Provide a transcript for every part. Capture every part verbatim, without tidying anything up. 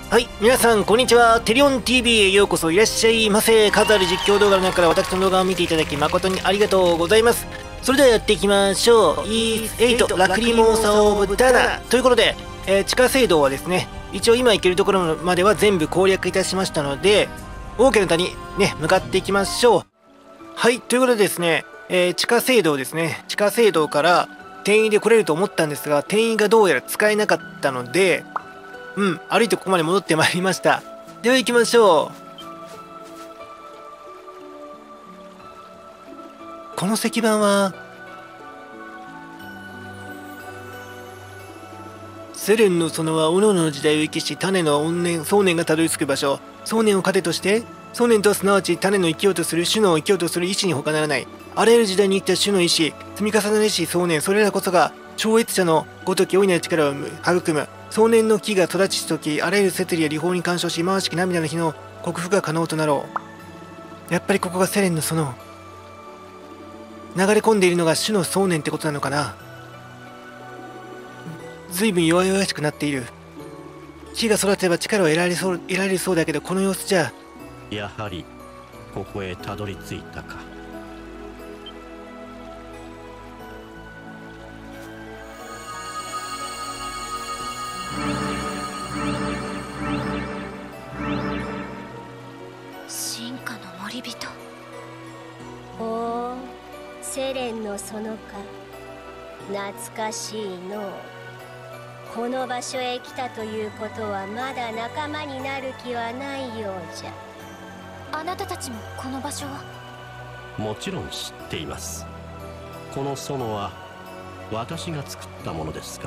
はい、皆さんこんにちは。テリオン ティービー へようこそいらっしゃいませ。数ある実況動画の中から私の動画を見ていただき誠にありがとうございます。それではやっていきましょう。イースエイト ラクリモーサオブダナということで、えー、地下聖堂はですね、一応今行けるところまでは全部攻略いたしましたので、王家の谷ね、向かっていきましょう。はい、ということでですね、えー、地下聖堂ですね。地下聖堂から転移で来れると思ったんですが、転移がどうやら使えなかったので、うん、歩いてここまで戻ってまいりました。では行きましょう。この石板はセレンの園は各々の時代を生きし種の怨念想念がたどり着く場所。想念を糧として想念とはすなわち種の生きようとする種の生きようとする意志に他ならない。あらゆる時代に生きた種の意志、積み重ねるし想念、それらこそが超越者のごとき大いなる力を育む。想念の木が育ちしとき、あらゆる摂理や理法に干渉し忌まわしき涙の日の克服が可能となろう。やっぱりここがセレンの園。流れ込んでいるのが種の想念ってことなのかな。ずいぶん弱々しくなっている。木が育てば力を得られそう、得られそうだけど、この様子じゃ。 やはりここへたどり着いたか。 進化の森人。おお、セレンの園か。懐かしいのう。この場所へ来たということはまだ仲間になる気はないようじゃ。 あなたたちもこの場所を？ もちろん知っています。この園は私が作ったものですから。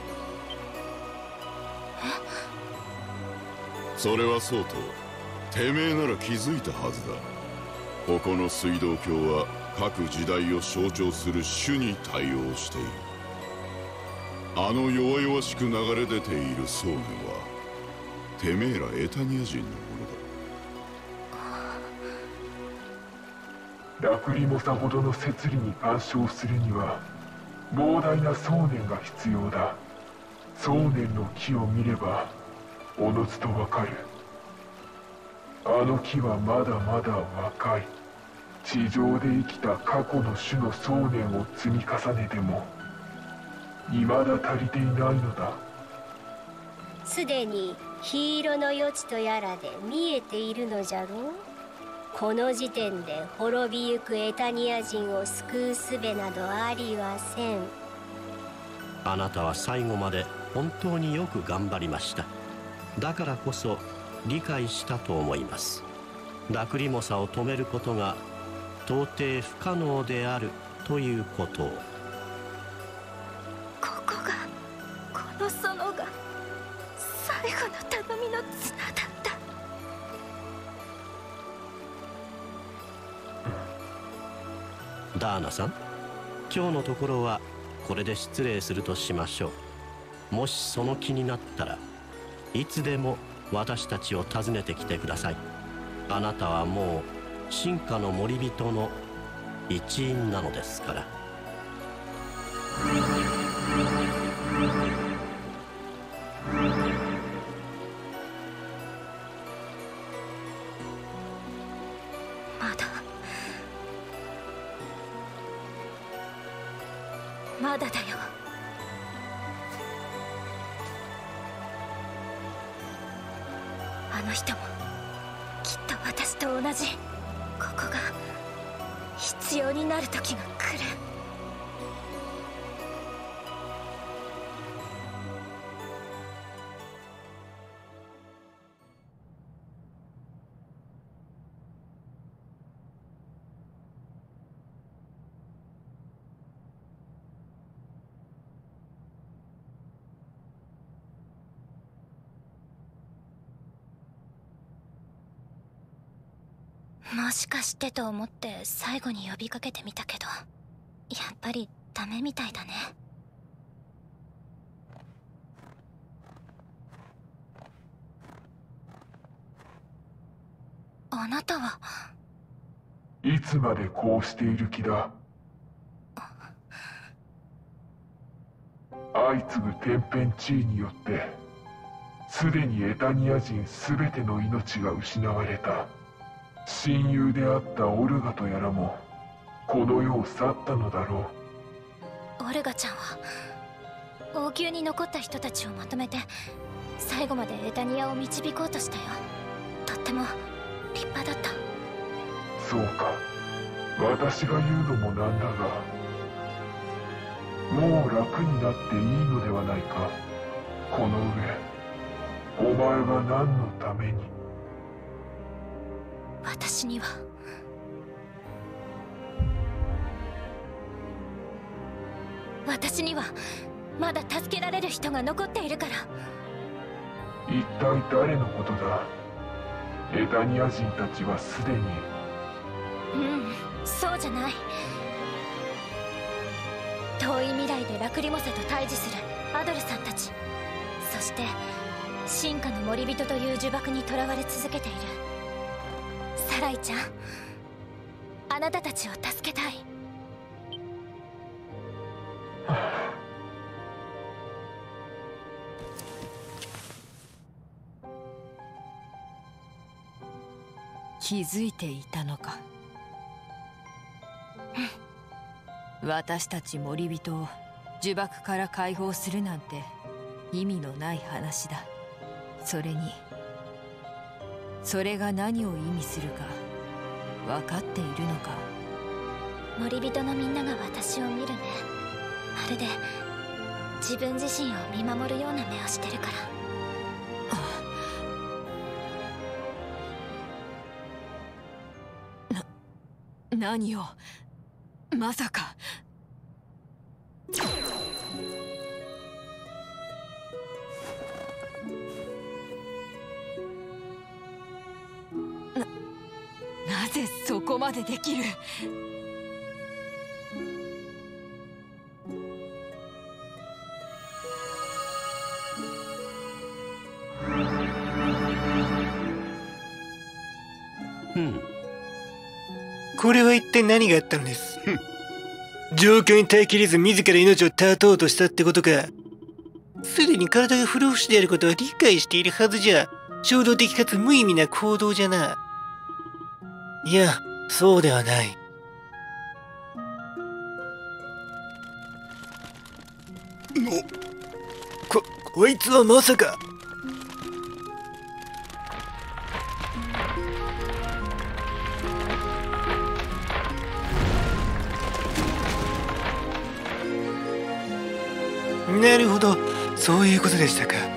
え？それはそうと、てめえなら気づいたはずだ。ここの水道橋は各時代を象徴する種に対応している。あの弱々しく流れ出ている想念はてめえらエタニア人のものだ。ラクリモサほどの摂理に干渉するには膨大な想念が必要だ。想念の木を見ればおのずとわかる。あの木はまだまだ若い。地上で生きた過去の種の想念を積み重ねても未だ足りていないのだ。 すでに火色の余地とやらで見えているのじゃろう。この時点で滅びゆくエタニア人を救う術などありはせん。 あなたは最後まで本当によく頑張りました。だからこそ理解したと思います。ラクリモサを止めることが到底不可能であるということを。 ここが、この園が最後の頼みの綱だった。 ダーナさん、今日のところはこれで失礼するとしましょう。もしその気になったらいつでも私たちを訪ねてきてください。あなたはもう進化の森人の一員なのですから。 まだまだだよ。あの人もきっと私と同じ、ここが必要になる時が来る。もしかしてと思って最後に呼びかけてみたけど、やっぱりダメみたいだね。あなたはいつまでこうしている気だ。相次ぐ天変地異によってすでにエタニア人すべての命が失われた。親友であったオルガとやらもこの世を去ったのだろオルガちゃんは王宮に残った人たちをまとめて最後までエタニアを導こうとしたよ。とっても立派だった。 そうか、私が言うのもなんだが、もう楽になっていいのではないか。この上お前は何のために。 私には私にはまだ助けられる人が残っているから。 一体誰のことだ。エタニア人たちはすでに。 うん、そうじゃない。遠い未来でラクリモサと対峙するアドルさんたち、そして進化の森人という呪縛にとらわれ続けているサライちゃん、あなたたちを助けたい。 気づいていたのか。私たち森人を呪縛から解放するなんて意味のない話だ。それにそれが何を意味するか分かっているのか。 森人のみんなが私を見るね。まるで自分自身を見守るような目をしてるから。 何を、まさか。な、なぜそこまでできる。 うんこれは一体何があったのです。状況に耐えきれず自ら命を絶とうとしたってことか。すでに体が不老不死であることは理解しているはずじゃ。衝動的かつ無意味な行動じゃな。いや、そうではない。こ、こいつはまさか。なるほど、そういうことでしたか。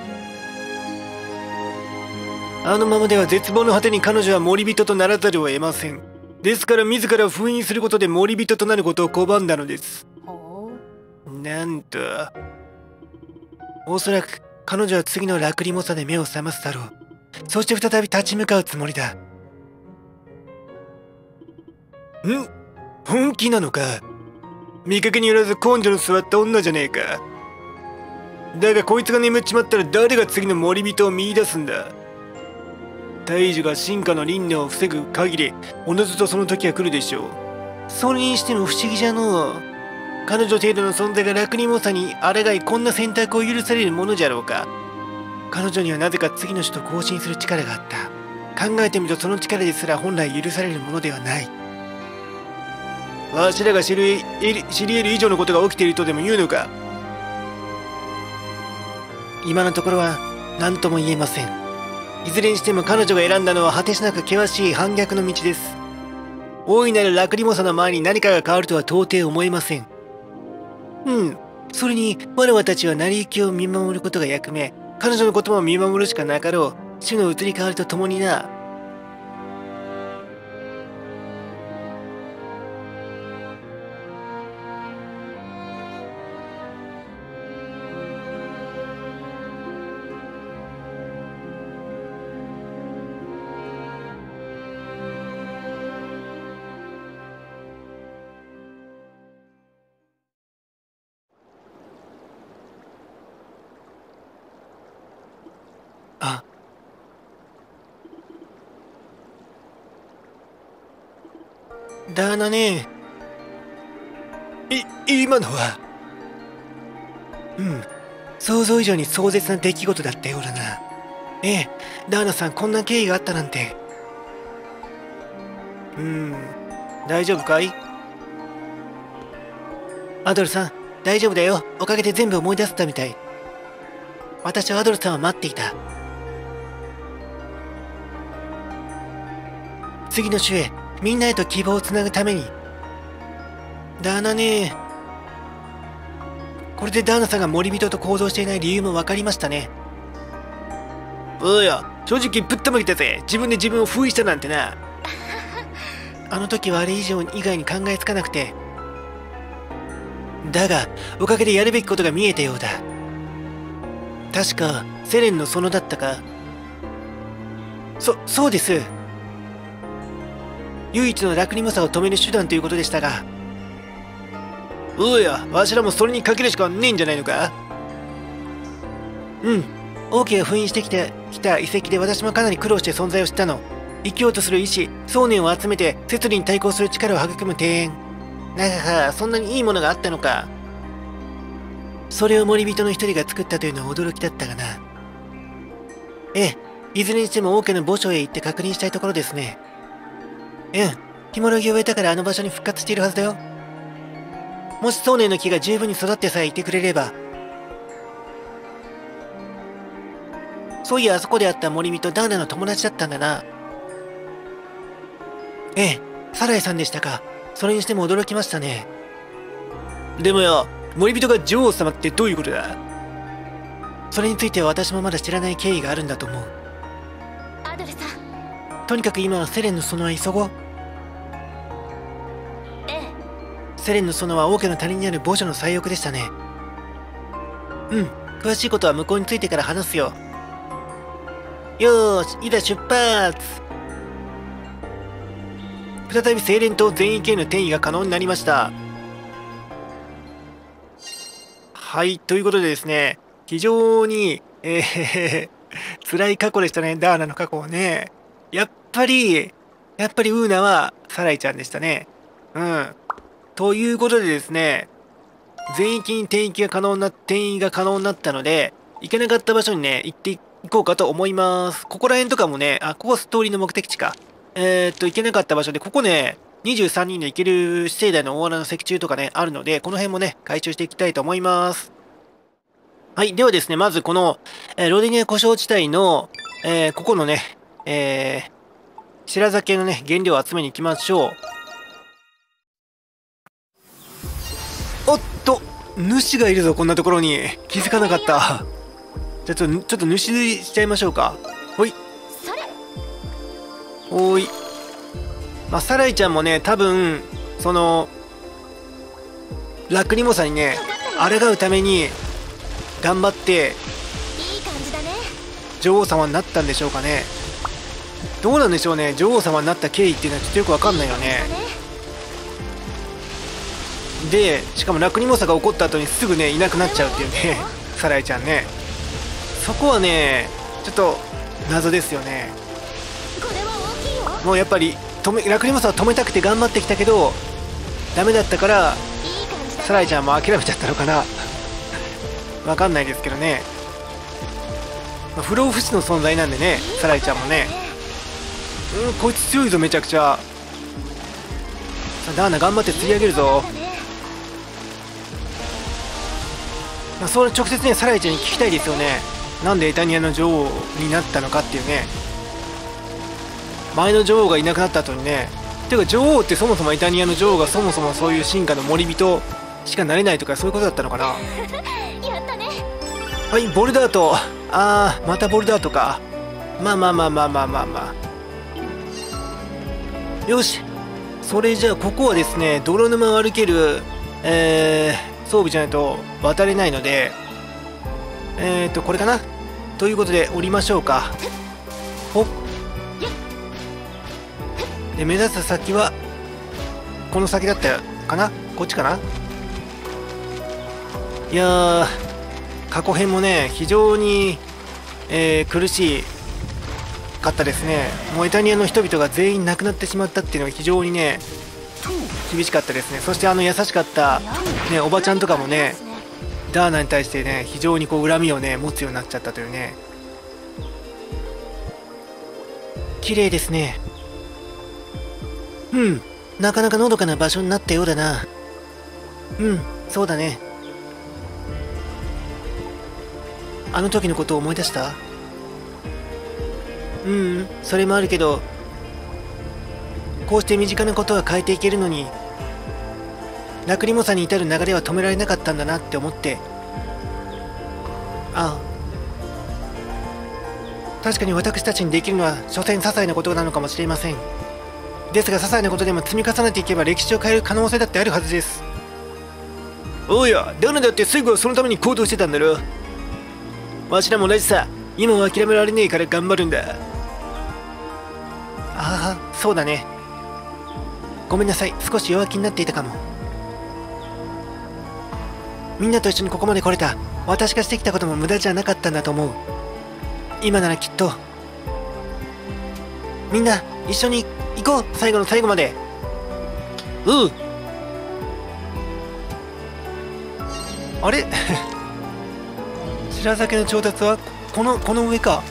あのままでは絶望の果てに彼女は森人とならざるを得ません。ですから自ら封印することで森人となることを拒んだのです。なんと、おそらく彼女は次のラクリモサで目を覚ますだろう。そして再び立ち向かうつもりだ。ん？本気なのか。見かけによらず根性の座った女じゃねえか。だがこいつが眠っちまったら誰が次の森人を見出すんだ。大樹が進化の輪廻を防ぐ限りおのずとその時は来るでしょう。それにしても不思議じゃのう。彼女程度の存在がラクリモサにあらがいこんな選択を許されるものじゃろうか。彼女にはなぜか次の人と交信する力があった。考えてみるとその力ですら本来許されるものではない。わしらが知り知り得る以上のことが起きているとでも言うのか。今のところは何とも言えません。いずれにしても彼女が選んだのは果てしなく険しい反逆の道です。大いなるラクリモサの前に何かが変わるとは到底思えません。うん、それに我々たちは成り行きを見守ることが役目、彼女のことも見守るしかなかろう。種の移り変わりとともにな。あ、だなね。い、今のは、うん、想像以上に壮絶な出来事だったようだな。 ええ、ダーナさん、こんな経緯があったなんて。うーん、大丈夫かい？アドルさん、大丈夫だよ。おかげで全部思い出せたみたい。私はアドルさんを待っていた。次の種へ、みんなへと希望をつなぐために。ダーナね。これでダーナさんが森人と行動していない理由も分かりましたね。おや、正直ぶったまげたぜ。自分で自分を封印したなんてな。あの時はあれ以上以外に考えつかなくて。だが、おかげでやるべきことが見えたようだ。確か、セレンの園だったか。そ、そうです。唯一のラクリモサを止める手段ということでしたが。おや、わしらもそれにかけるしかねえんじゃないのか？うん。王家が封印してきてきた遺跡で私もかなり苦労して存在を知ったの。生きようとする意志、想念を集めて、摂理に対抗する力を育む庭園。なんか、そんなにいいものがあったのか。それを森人の一人が作ったというのは驚きだったがな。ええ、いずれにしても王家の墓所へ行って確認したいところですね。うん、ひもろぎを終えたからあの場所に復活しているはずだよ。もし想念の木が十分に育ってさえいてくれれば。そういや、あそこで会った森人ダーナの友達だったんだな。ええ、サライさんでしたか。それにしても驚きましたね。でもよ、森人が女王様ってどういうことだ？それについては私もまだ知らない経緯があるんだと思う。 アドルさん。 とにかく今はセレンの園は急ごう。 ええ。 セレンの園は王家の谷にある墓所の最奥でしたね。うん、詳しいことは向こうに着いてから話すよ。よーし、いざ出発。再び精錬と全域への転移が可能になりました。はい、ということでですね、非常に、えー、辛い過去でしたね、ダーナの過去はね。やっぱり、やっぱりウーナはサライちゃんでしたね。うん。ということでですね、全域に転域が可能な、転移が可能になったので、行けなかった場所にね、行って行こうかと思います。ここら辺とかもね、あ、ここはストーリーの目的地か。えー、っと、行けなかった場所で、ここね、にじゅうさんにんで行ける死生代の大穴の石柱とかね、あるので、この辺もね、回収していきたいと思います。はい、ではですね、まずこの、えー、ロデニア故障地帯の、えー、ここのね、えー、白酒のね、原料を集めに行きましょう。おっと、主がいるぞ、こんなところに。気づかなかった。じゃあちょっと、ちょっと主しちゃいましょうか。ほい。おーい。まあ、サライちゃんもね、多分、その、ラクリモサにね、抗うために、頑張って、女王様になったんでしょうかね。どうなんでしょうね、女王様になった経緯っていうのはちょっとよくわかんないよね。で、しかもラクリモサが起こった後にすぐね、いなくなっちゃうっていうね、サライちゃんね。そこはね、ちょっと、謎ですよね。もうやっぱり止めラクリモサを止めたくて頑張ってきたけどダメだったからサライちゃんも諦めちゃったのかなわかんないですけどね、まあ、不老不死の存在なんでね、サライちゃんもね。うん、こいつ強いぞめちゃくちゃ。さあダーナ頑張って釣り上げるぞ。まあ、それ直接ねサライちゃんに聞きたいですよね。なんでエタニアの女王になったのかっていうね。前の女王がいなくなった後にね。ていうか女王ってそもそもエタニアの女王がそもそもそういう進化の森人しかなれないとかそういうことだったのかな。 やったね。 はい、ボルダート。あー、またボルダートか。まあまあまあまあまあまあまあ。よし。それじゃあここはですね、泥沼を歩ける、えー、装備じゃないと渡れないので、えーと、これかなということで降りましょうか。ほっ。で、目指す先は、この先だったかな、こっちかな。いやー、過去編もね、非常に、えー、苦しかったですね。もうエタニアの人々が全員亡くなってしまったっていうのが非常にね、厳しかったですね。そしてあの優しかった、ね、おばちゃんとかもね、ダーナに対してね、非常にこう恨みをね、持つようになっちゃったというね。 綺麗ですね。うん、なかなかのどかな場所になったようだな。うん、そうだね。あの時のことを思い出した？うん、それもあるけど、こうして身近なことは変えていけるのに、ラクリモサに至る流れは止められなかったんだなって思って。ああ、確かに私たちにできるのは所詮些細なことなのかもしれません。ですが些細なことでも積み重ねていけば歴史を変える可能性だってあるはずです。おや、ダナだって最後はそのために行動してたんだろ。わしらも同じさ。今は諦められねえから頑張るんだ。ああ、そうだね。ごめんなさい、少し弱気になっていたかも。みんなと一緒にここまで来れた。私がしてきたことも無駄じゃなかったんだと思う。今ならきっと。みんな一緒に行こう、最後の最後まで。うう。あれ白酒の調達はこのこの上か。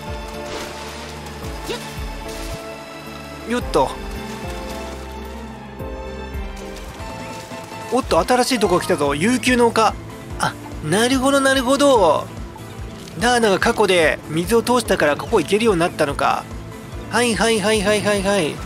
よっと。おっと、新しいとこ来たぞ。悠久の丘。あ、なるほどなるほど。ダーナが過去で水を通したからここ行けるようになったのか。はいはいはいはいはいはい。 あれは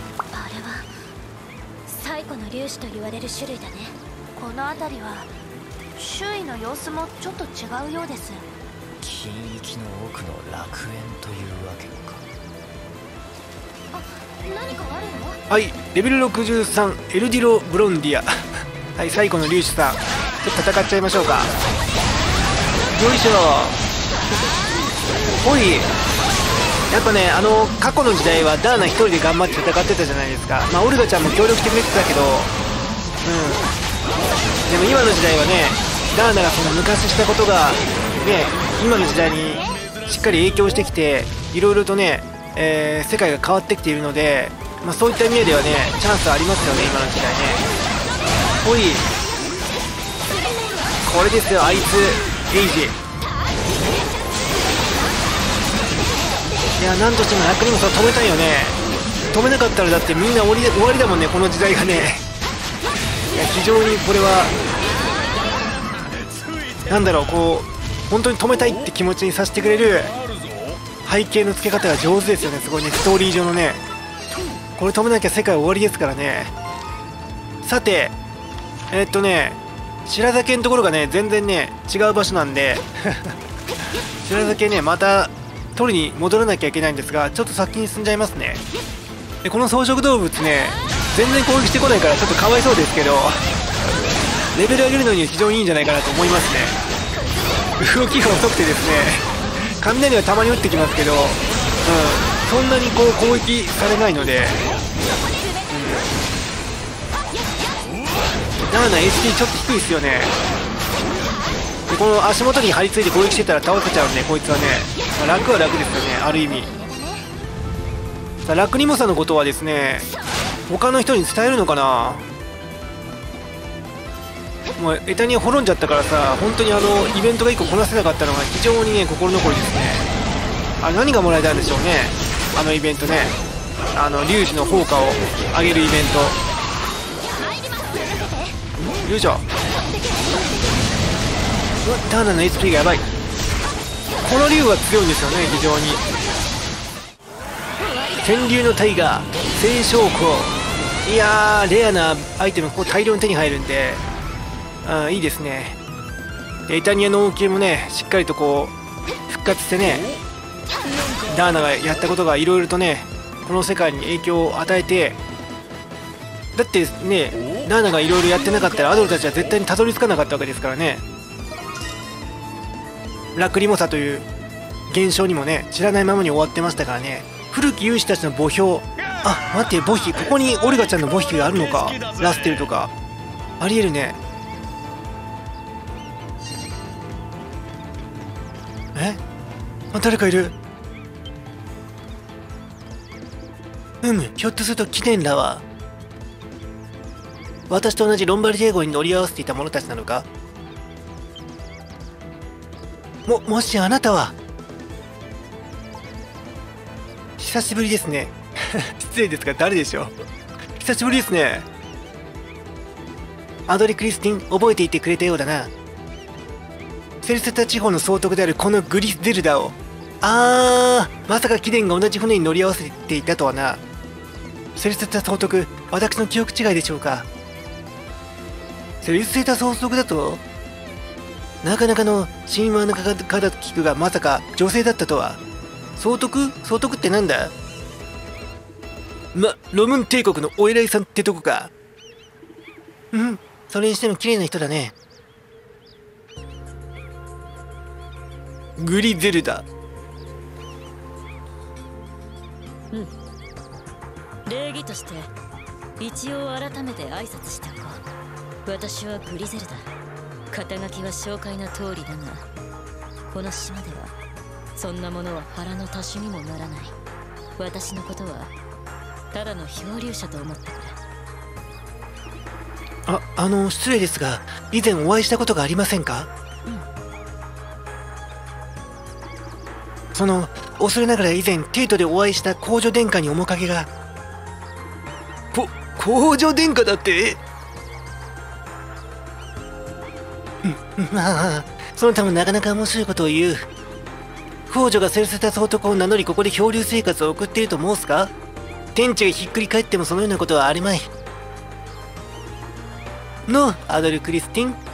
最古の粒子と言われる種類だね。この辺りは周囲の様子もちょっと違うようです。 金域の奥の楽園というわけか。 あ、何かあるの？ はい、レベルろくじゅうさん、エルディロ・ブロンディアはい、最古の粒子さん、ちょっと戦っちゃいましょうか。よいしょ。おい、やっぱね、あの過去の時代はダーナ一人で頑張って戦ってたじゃないですか。まあオルガちゃんも協力してくれてたけど、うん、でも今の時代はね、ダーナがその昔したことがね、今の時代にしっかり影響してきて、いろいろとね、えー、世界が変わってきているので、まあ、そういった意味ではね、チャンスありますよね、今の時代ね。おい、これですよ、あいつエイジ。いや、なんとしてもラクリモサを止めたいよね。止めなかったらだってみんな終わり終わりだもんね、この時代がね。いや、非常にこれはなんだろう、こう本当に止めたいって気持ちにさせてくれる背景の付け方が上手ですよね。すごいね、ストーリー上のね。これ止めなきゃ世界終わりですからね。さて、えー、っとね白酒のところがね全然ね違う場所なんで白酒ねまた取りに戻らなきゃいけないんですが、ちょっと先に進んじゃいますね。でこの草食動物ね全然攻撃してこないからちょっとかわいそうですけど、レベル上げるのに非常にいいんじゃないかなと思いますね。動きが遅くてですね、雷はたまに打ってきますけど、うん、そんなにこう攻撃されないので、うん、ダーナ エイチピー ちょっと低いですよね。でこの足元に張り付いて攻撃してたら倒せちゃうんで、こいつはね、まあ、楽は楽ですよね、ある意味。さあラクニモサのことはですね他の人に伝えるのかな。もうエタニア滅んじゃったからさ、本当にあのイベントがいっここなせなかったのが非常にね心残りですね。あ、何がもらえたんでしょうね、あのイベントね。あの粒子の効果を上げるイベント。よいしょ。うわ、ダーナの エイチピー がやばい。この竜は強いんですよね、非常に。天竜のタイガー青翔光。いやー、レアなアイテムここ大量に手に入るんで、あ、いいですね。でエタニアの王宮もねしっかりとこう復活してね、ダーナがやったことがいろいろとねこの世界に影響を与えて、だってねダーナがいろいろやってなかったらアドルたちは絶対にたどり着かなかったわけですからね。ラクリモサという現象にもね知らないままに終わってましたからね。古き勇士たちの墓標。あ、待って、墓碑、ここにオルガちゃんの墓碑があるのか。ラステルとかありえるね。え、あ、誰かいる。うむ、ひょっとするとキネンらは私と同じロンバルディエ号に乗り合わせていた者たちなのか。も、もしあなたは。久しぶりですね失礼ですが誰でしょう。久しぶりですね。アドリ・クリスティン、覚えていてくれたようだな。セルセタ地方の総督であるこのグリゼルダを。あー、まさか貴殿が同じ船に乗り合わせていたとはな。セルセタ総督、私の記憶違いでしょうか。セルセタ総督だと、なかなかの神話の方だと聞くが、まさか女性だったとは。総督総督ってなんだ。ま、ロムン帝国のお偉いさんってとこか。うん、それにしても綺麗な人だね。グリゼルダ。 うん。礼儀として一応改めて挨拶しておこう。私はグリゼルダ。肩書きは紹介の通りだが、この島ではそんなものは腹の足しにもならない。私のことはただの漂流者と思ってくれ。 あ、あの失礼ですが、以前お会いしたことがありませんか。 うん。 その恐れながら以前帝都でお会いした皇女殿下に面影が。こ皇女殿下だって。まあその他もなかなか面白いことを言う。皇女がセルセタ総督を名乗り、ここで漂流生活を送っていると申すか。天地がひっくり返ってもそのようなことはあるまいの、アドル・クリスティン。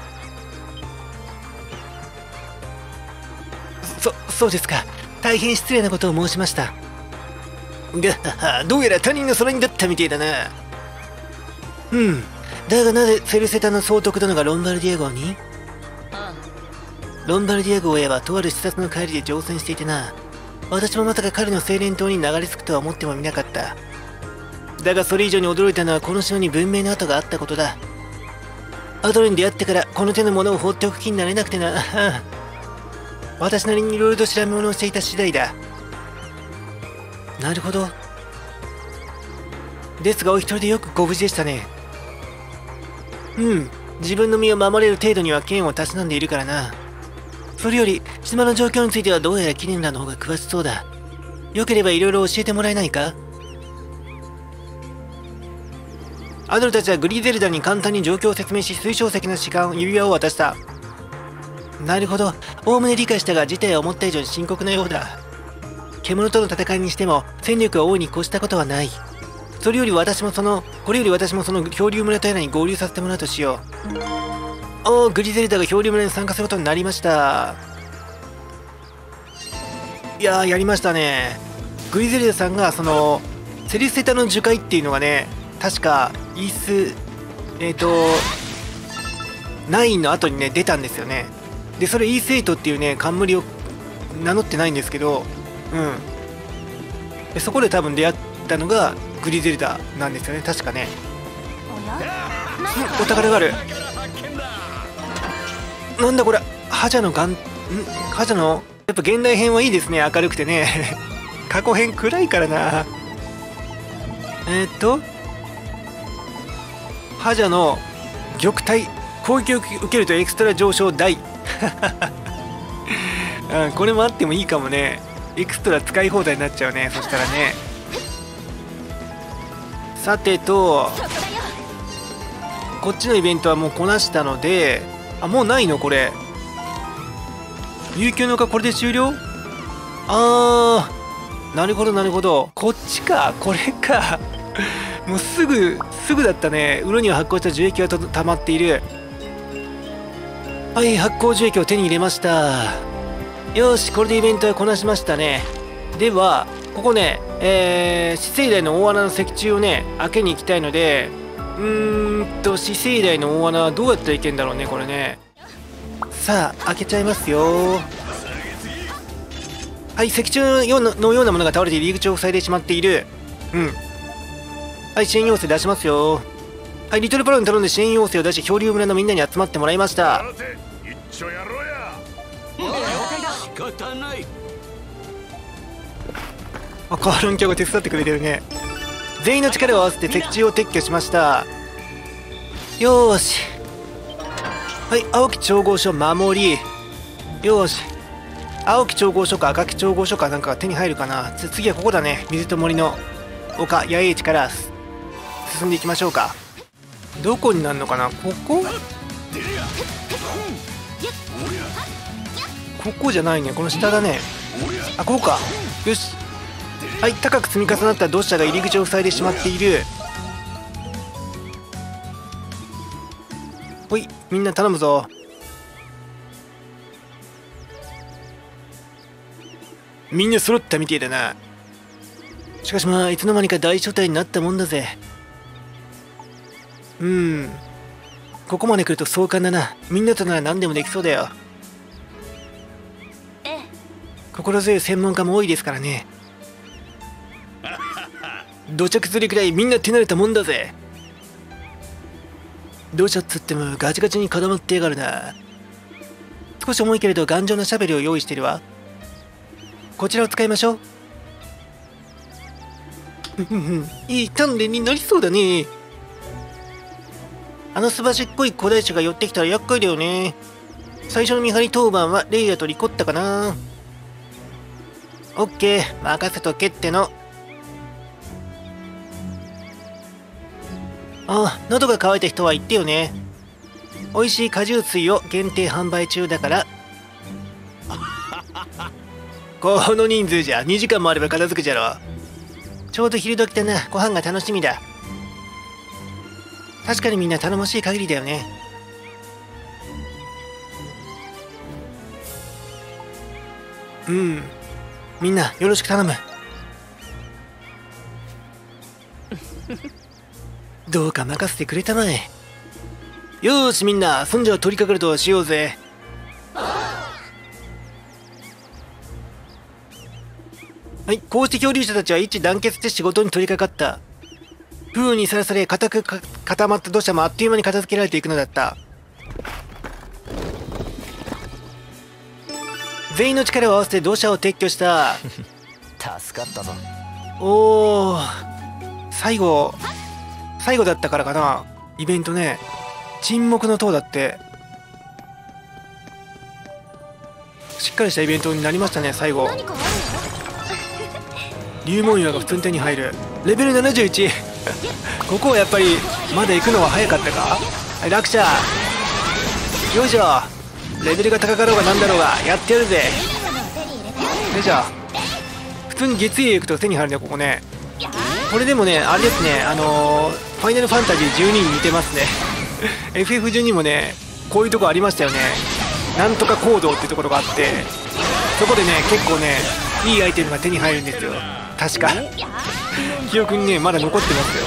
そそうですか。大変失礼なことを申しました。がどうやら他人の空にだったみてえだな。うん。だがなぜセルセタの総督殿がロンバルディア号に。 ああ、 ロンバルディア号へはとある視察の帰りで乗船していてな。私もまさか彼の精錬島に流れ着くとは思ってもみなかった。だがそれ以上に驚いたのはこの島に文明の跡があったことだ。アドルに出会ってからこの手のものを放っておく気になれなくてな。私なりにいろいろと調べ物をしていた次第だ。なるほど。ですがお一人でよくご無事でしたね。うん、自分の身を守れる程度には剣をたしなんでいるからな。それより島の状況についてはどうやらキネンらの方が詳しそうだ。よければいろいろ教えてもらえないか。アドルたちはグリゼルダに簡単に状況を説明し、水晶石の指環指輪を渡した。なるほど、おおむね理解したが事態は思った以上に深刻なようだ。獣との戦いにしても戦力は大いに越したことはない。それより私もそのこれより私もその漂流村とやらに合流させてもらうとしよう。おお、グリゼルダが漂流村に参加することになりました。いやー、やりましたね。グリゼルダさんがそのセリセタの樹海っていうのがね、確かイースえっ、ー、とナインの後にね出たんですよね。でそれイースエイトっていうね冠を名乗ってないんですけど、うんでそこで多分出会ったのがグリゼルダなんですよね、確かね。お宝がある。なんだこれ、覇者のガンん覇者のやっぱ現代編はいいですね、明るくてね。過去編暗いからな。えー、っと覇者の玉体攻撃を受けるとエクストラ上昇大。うん、これもあってもいいかもね。エクストラ使い放題になっちゃうね、そしたらね。さてとこっちのイベントはもうこなしたので、あ、もうないのこれ。悠久の丘これで終了。あー、なるほどなるほど、こっちか、これか。もうすぐすぐだったね。ウロには発酵した樹液がと溜まっている。はい、発酵樹液を手に入れました。よし、これでイベントはこなしましたね。ではここね、えー、死生大の大穴の石柱をね開けに行きたいので、うーんと死生大の大穴はどうやったらいけんだろうね、これね。さあ開けちゃいますよ。はい、石柱のようなのようなものが倒れて入り口を塞いでしまっている。うん、はい、支援要請出しますよ。はい、リトルパロに頼んで支援要請を出し、漂流村のみんなに集まってもらいました。 一丁やろうや。 仕方ない。 あ、カールンキャが手伝ってくれてるね。全員の力を合わせて石柱を撤去しました。よーし。はい、青き調合書守り。よーし。青き調合書か赤き調合書かなんかが手に入るかな。つ次はここだね、水と森の。 丘野営地から進んでいきましょうか。どこになるのかな。ここここじゃないね。この下だね。あ、ここか。よし。はい、高く積み重なった土砂が入り口を塞いでしまっている。ほい、みんな頼むぞ。みんな揃ったみてえだな。しかしまあいつの間にか大所帯になったもんだぜ。うん、ここまで来ると壮観だな。みんなとなら何でもできそうだよ。 ええ、 心強い専門家も多いですからね。土着釣りくらいみんな手慣れたもんだぜ。土砂っつってもガチガチに固まってやがるな。少し重いけれど頑丈なシャベルを用意してるわ。こちらを使いましょう。いい鍛錬になりそうだね。あのすばしっこい古代種が寄ってきたら厄介だよね。最初の見張り当番はレイヤとリコッタかな。オッケー、任せとけっての。ああ、喉が渇いた人は言ってよね。美味しい果汁水を限定販売中だから。この人数じゃにじかんもあれば片付くじゃろ。ちょうど昼時だな。ご飯が楽しみだ。確かにみんな頼もしい限りだよね。うん、みんなよろしく頼む。どうか任せてくれたまえ。よーしみんな、そんじゃ取り掛かるとしようぜ。はい、こうして漂流者たちは一致団結して仕事に取り掛かった。風雨にさらされ固くか固まった土砂もあっという間に片付けられていくのだった。全員の力を合わせて土砂を撤去した。 助かったぞ。 おお、最後最後だったからかな、イベントね。沈黙の塔だって。しっかりしたイベントになりましたね。最後竜門岩が普通に手に入る。レベルななじゅういち。ここはやっぱりまだ行くのは早かったか。はい、落車。よいしょ。レベルが高かろうがなんだろうがやってやるぜ。よいしょ。普通に月影行くと手に入るね、ここね。これでもね、あれですね、あのー、ファイナルファンタジーじゅうにに似てますね。エフエフじゅうに もね、こういうとこありましたよね。なんとか行動っていうところがあって、そこでね、結構ね、いいアイテムが手に入るんですよ。確か。記憶にね、まだ残ってますよ。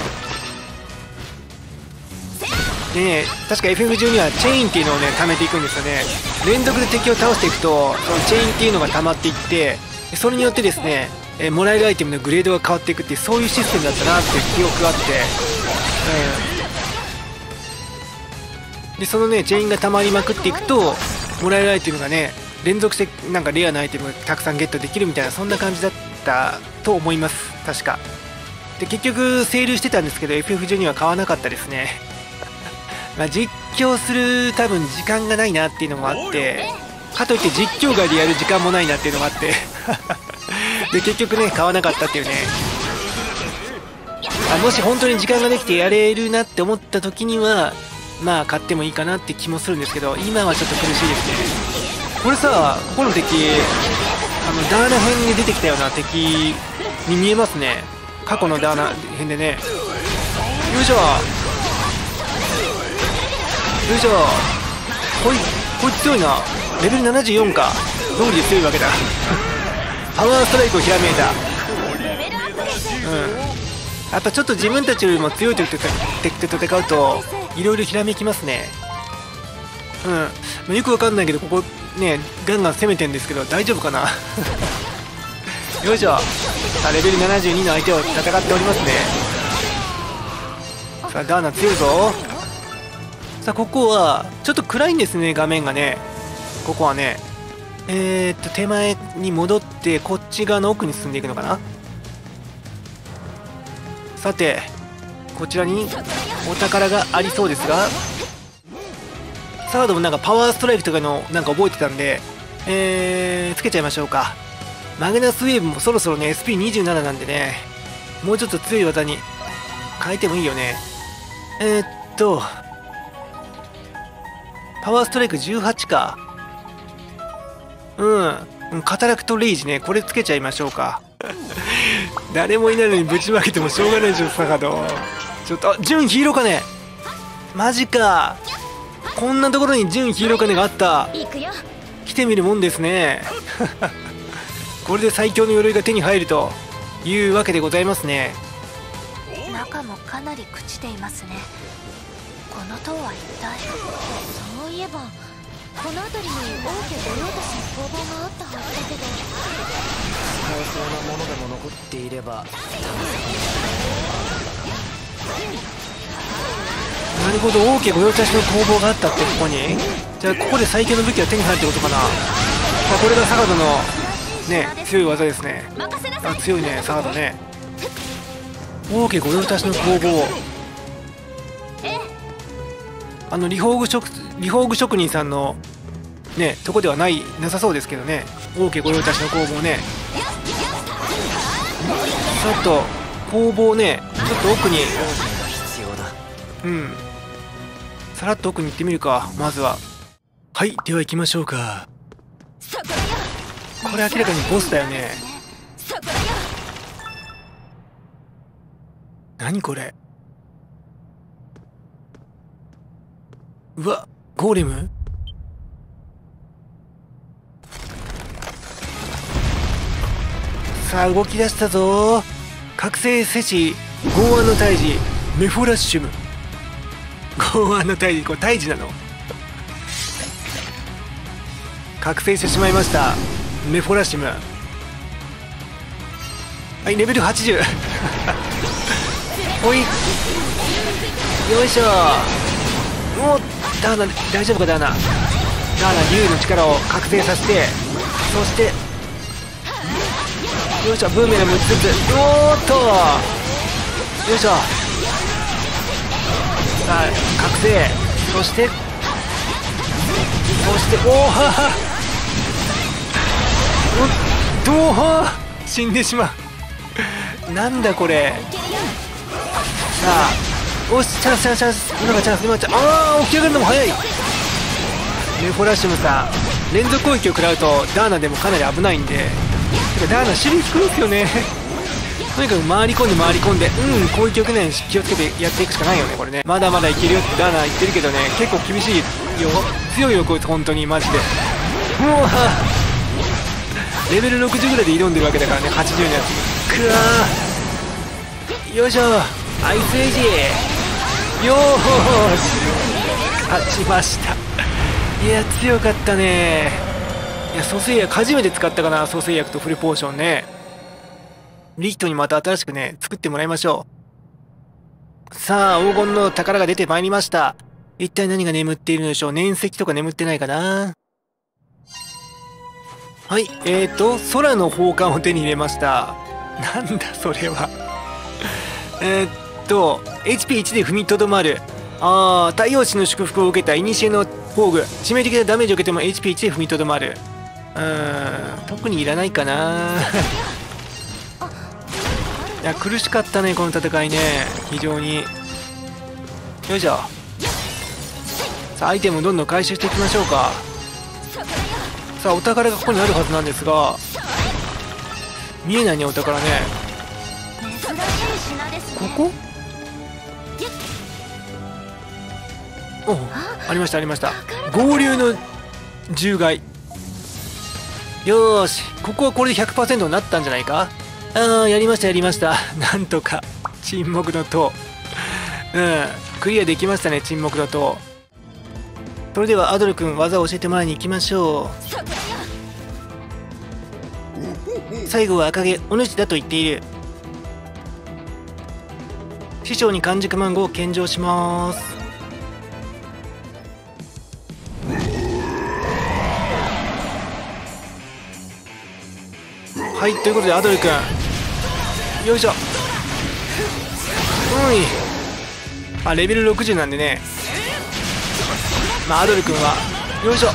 でね、確か エフエフじゅうに はチェインっていうのをね、貯めていくんですよね。連続で敵を倒していくと、そのチェインっていうのが溜まっていって、それによってですね、えもらえるアイテムのグレードが変わっていくっていう、そういうシステムだったなっていう記憶があって、うん、でそのねチェインが溜まりまくっていくともらえるアイテムがね連続してなんかレアなアイテムがたくさんゲットできるみたいな、そんな感じだったと思います、確か。で結局セールしてたんですけど エフエフじゅうに は買わなかったですね。まあ実況する多分時間がないなっていうのもあって、かといって実況外でやる時間もないなっていうのもあってで結局ね買わなかったっていうね。あもし本当に時間ができてやれるなって思った時にはまあ買ってもいいかなって気もするんですけど、今はちょっと苦しいですね。これさ、ここの敵あのダーナ編に出てきたような敵に見えますね。過去のダーナ編でね。よいしょよいしょ。こいこいつ強いな。レベルななじゅうよんか。どうりで強いわけだ。パワーストライクをひらめいた。うん、やっぱちょっと自分たちよりも強い敵と戦うといろいろひらめきますね。うん、よくわかんないけどここねガンガン攻めてんですけど大丈夫かな。よいしょ。さあレベルななじゅうにの相手を戦っておりますね。さあダーナ強いぞ。さあここはちょっと暗いんですね、画面がね。ここはねえー、っと手前に戻ってこっち側の奥に進んでいくのかな。さてこちらにお宝がありそうですが、サードもなんかパワーストライクとかのなんか覚えてたんで、えー、つけちゃいましょうか。マグナスウェーブもそろそろね エスピーにじゅうなな なんでね、 もうちょっと強い技に変えてもいいよね。えー、っとパワーストライクじゅうはちか。うんカタラクトレイジね、これつけちゃいましょうか。誰もいないのにぶちまけてもしょうがないでしょサガド。ちょっと純ヒーロー金、マジか。こんなところに純ヒーロー金があった。来てみるもんですね。これで最強の鎧が手に入るというわけでございますね。 中もかなり朽ちていますね。この塔は一体。そういえばこの辺りに王家御用達の工房があったはずだけど、 高等なものでも残っていれば。 なるほど、王家御用達の工房があったってここに。じゃあここで最強の武器が手に入るってことかな。さあこれがサガドのね強い技ですね。あ強いねサガドね。王家御用達の工房、あのリフォーグ職リフォーグ職人さんのねとこではないなさそうですけどね。王家御用達の工房ね。ちょっと工房ねちょっと奥に、うんさらっと奥に行ってみるかまずは。はいでは行きましょうか。これ明らかにボスだよね。何これ。うわゴーレム。さあ動き出したぞ。覚醒せし剛腕の退治メフォラッシュム。剛腕の退治、これ退治なの。覚醒してしまいましたメフォラッシュム。はいレベルはちじゅう。おいよいしょ。おっダーナ大丈夫か。ダーナダーナ竜の力を覚醒させて、そしてよいしょブーメランも打ちつつ、おーっとよいしょ。さあ覚醒、そしてそしておおははどうは死んでしまう。なんだこれ。さあおしチャンスチャンスチャンス、今がチャンス今がチャンス。ああ起き上がるのも早い。メフォラッシュもさ連続攻撃を食らうとダーナでもかなり危ないんで、てかダーナ守備低いですよね。とにかく回り込んで回り込んで、うん攻撃力ないように気をつけてやっていくしかないよねこれね。まだまだいけるよってダーナ言ってるけどね、結構厳しいよ。強いよこいつ本当にマジで。うわレベルろくじゅうぐらいで挑んでるわけだからね、はちじゅうのやつ。くわーよいしょアイスエイジよーし勝ちました。いや強かったね。いや蘇生薬初めて使ったかな。蘇生薬とフルポーションね。リヒトにまた新しくね作ってもらいましょう。さあ黄金の宝が出てまいりました。一体何が眠っているのでしょう。粘石とか眠ってないかな。はいえーと空の宝冠を手に入れました。なんだそれは。えーっと エイチピーいち で踏みとどまる。ああ太陽神の祝福を受けた古の宝具、致命的なダメージを受けても エイチピーいち で踏みとどまる。うーん特にいらないかな。いや苦しかったねこの戦いね非常に。よいしょ。さあアイテムをどんどん回収していきましょうか。さあお宝がここにあるはずなんですが見えないねお宝ね。ここおありましたありました。合流の獣害。よーしここはこれで ひゃくパーセント になったんじゃないか。ああやりましたやりました。なんとか沈黙の塔うんクリアできましたね沈黙の塔。それではアドル君技を教えてもらいに行きましょう。最後は赤毛お主だと言っている。師匠に完熟マンゴーを献上します。はいということでアドル君よいしょ。うんいあレベルろくじゅうなんでね、まあアドル君はよいしょ。うん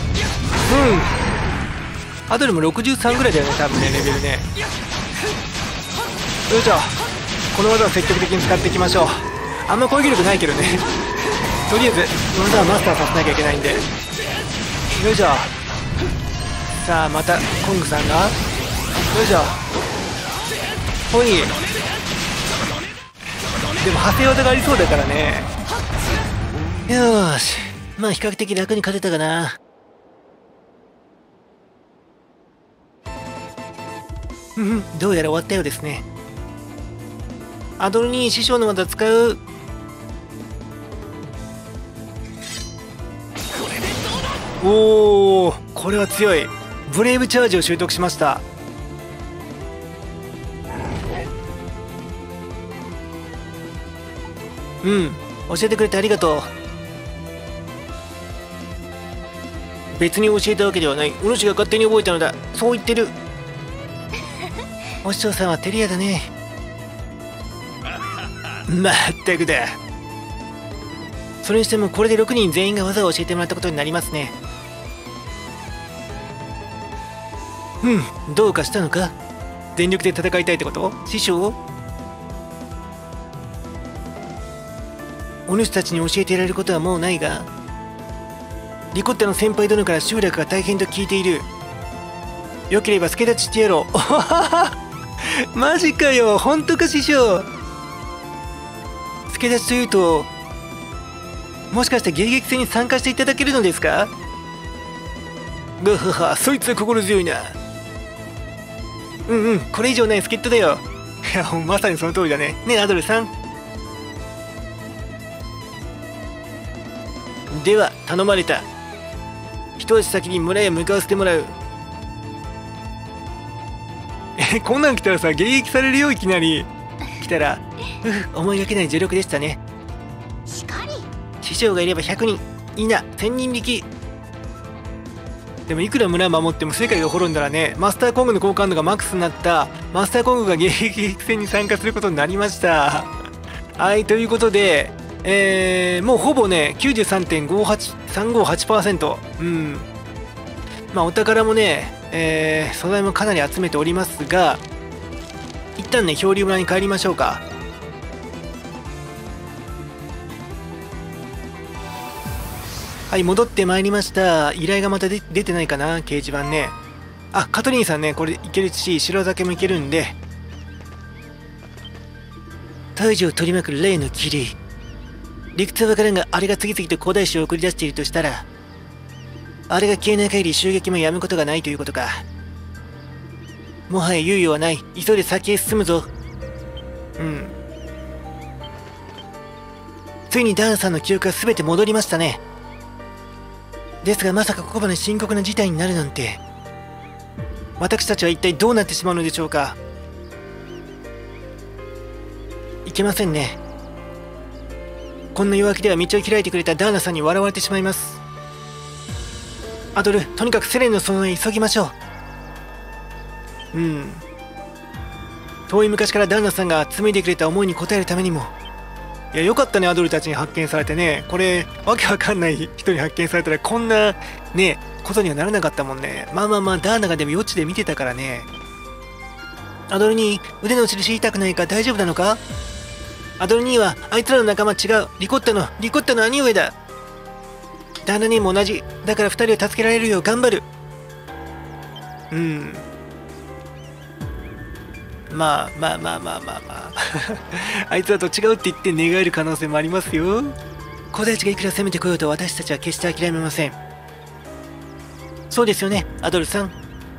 アドルもろくじゅうさんぐらいだよね多分ねレベルね。よいしょ。 この技を積極的に使っていきましょう。あんま攻撃力ないけどねとりあえず技はマスターさせなきゃいけないんで。よいしょ。さあまたコングさんがよいしょ。ほい。でも派生技がありそうだからね。よーし、まあ比較的楽に勝てたかな。うん、どうやら終わったようですね。アドルに師匠の技使う。おお、これは強い。ブレイブチャージを習得しました。うん、教えてくれてありがとう。別に教えたわけではない。お主が勝手に覚えたのだ。そう言ってる。お師匠さんは照れ屋だね。まったくだ。それにしてもこれでろくにん全員が技を教えてもらったことになりますね。うん、どうかしたのか。全力で戦いたいってこと？師匠？お主たちに教えてやれることはもうないが、リコッタの先輩殿から集落が大変と聞いている。よければ助太刀してやろう。マジかよ、本当か師匠。助太刀というと、もしかして迎撃戦に参加していただけるのですか？ぐはは、そいつは心強いな。うんうん、これ以上ない助っ人だよ。いや、まさにその通りだね。ねえアドルさん。では頼まれた。一足先に村へ向かわせてもらう。え、こんなん来たらさ、迎撃されるよ。いきなり来たら、うふ、思いがけない助力でしたね。 しかり師匠がいればひゃくにん、いいな、せんにん力。でもいくら村守っても世界が滅んだらね、マスターコングの好感度がマックスになったマスターコングが迎撃戦に参加することになりました。はい、ということで、えー、もうほぼね きゅうじゅうさんてんごはちさんごはちパーセント、うん、まあお宝もね、えー、素材もかなり集めておりますが、一旦ね漂流村に帰りましょうか。はい、戻ってまいりました。依頼がまた出てないかな、掲示板ね。あ、カトリンさんね、これいけるし、白酒もいけるんで。大樹を取り巻く例の霧。理屈はわからんが、あれが次々と古代種を送り出しているとしたら、あれが消えない限り襲撃もやむことがないということか。もはや猶予はない。急いで先へ進むぞ。うん。ついにダンさんの記憶が全て戻りましたね。ですがまさかここまで深刻な事態になるなんて。私たちは一体どうなってしまうのでしょうか。いけませんね。こんな弱気では道を開いてくれたダーナさんに笑われてしまいます。アドル、とにかくセレンの園へ急ぎましょう。うん。遠い昔からダーナさんが紡いでくれた思いに応えるためにも。いや、よかったね、アドルたちに発見されてね。これ、わけわかんない人に発見されたら、こんな、ね、ことにはならなかったもんね。まあまあまあ、ダーナがでも余地で見てたからね。アドルに腕の印痛くないか大丈夫なのか？アドル兄は、あいつらの仲間違う。リコッタの、リコッタの兄上だ。ダーナ兄も同じ。だから二人を助けられるよう頑張る。うん。まあまあまあまあまあまああいつらと違うって言って寝返る可能性もありますよ。古代地がいくら攻めてこようと私たちは決して諦めません。そうですよね、アドルさん。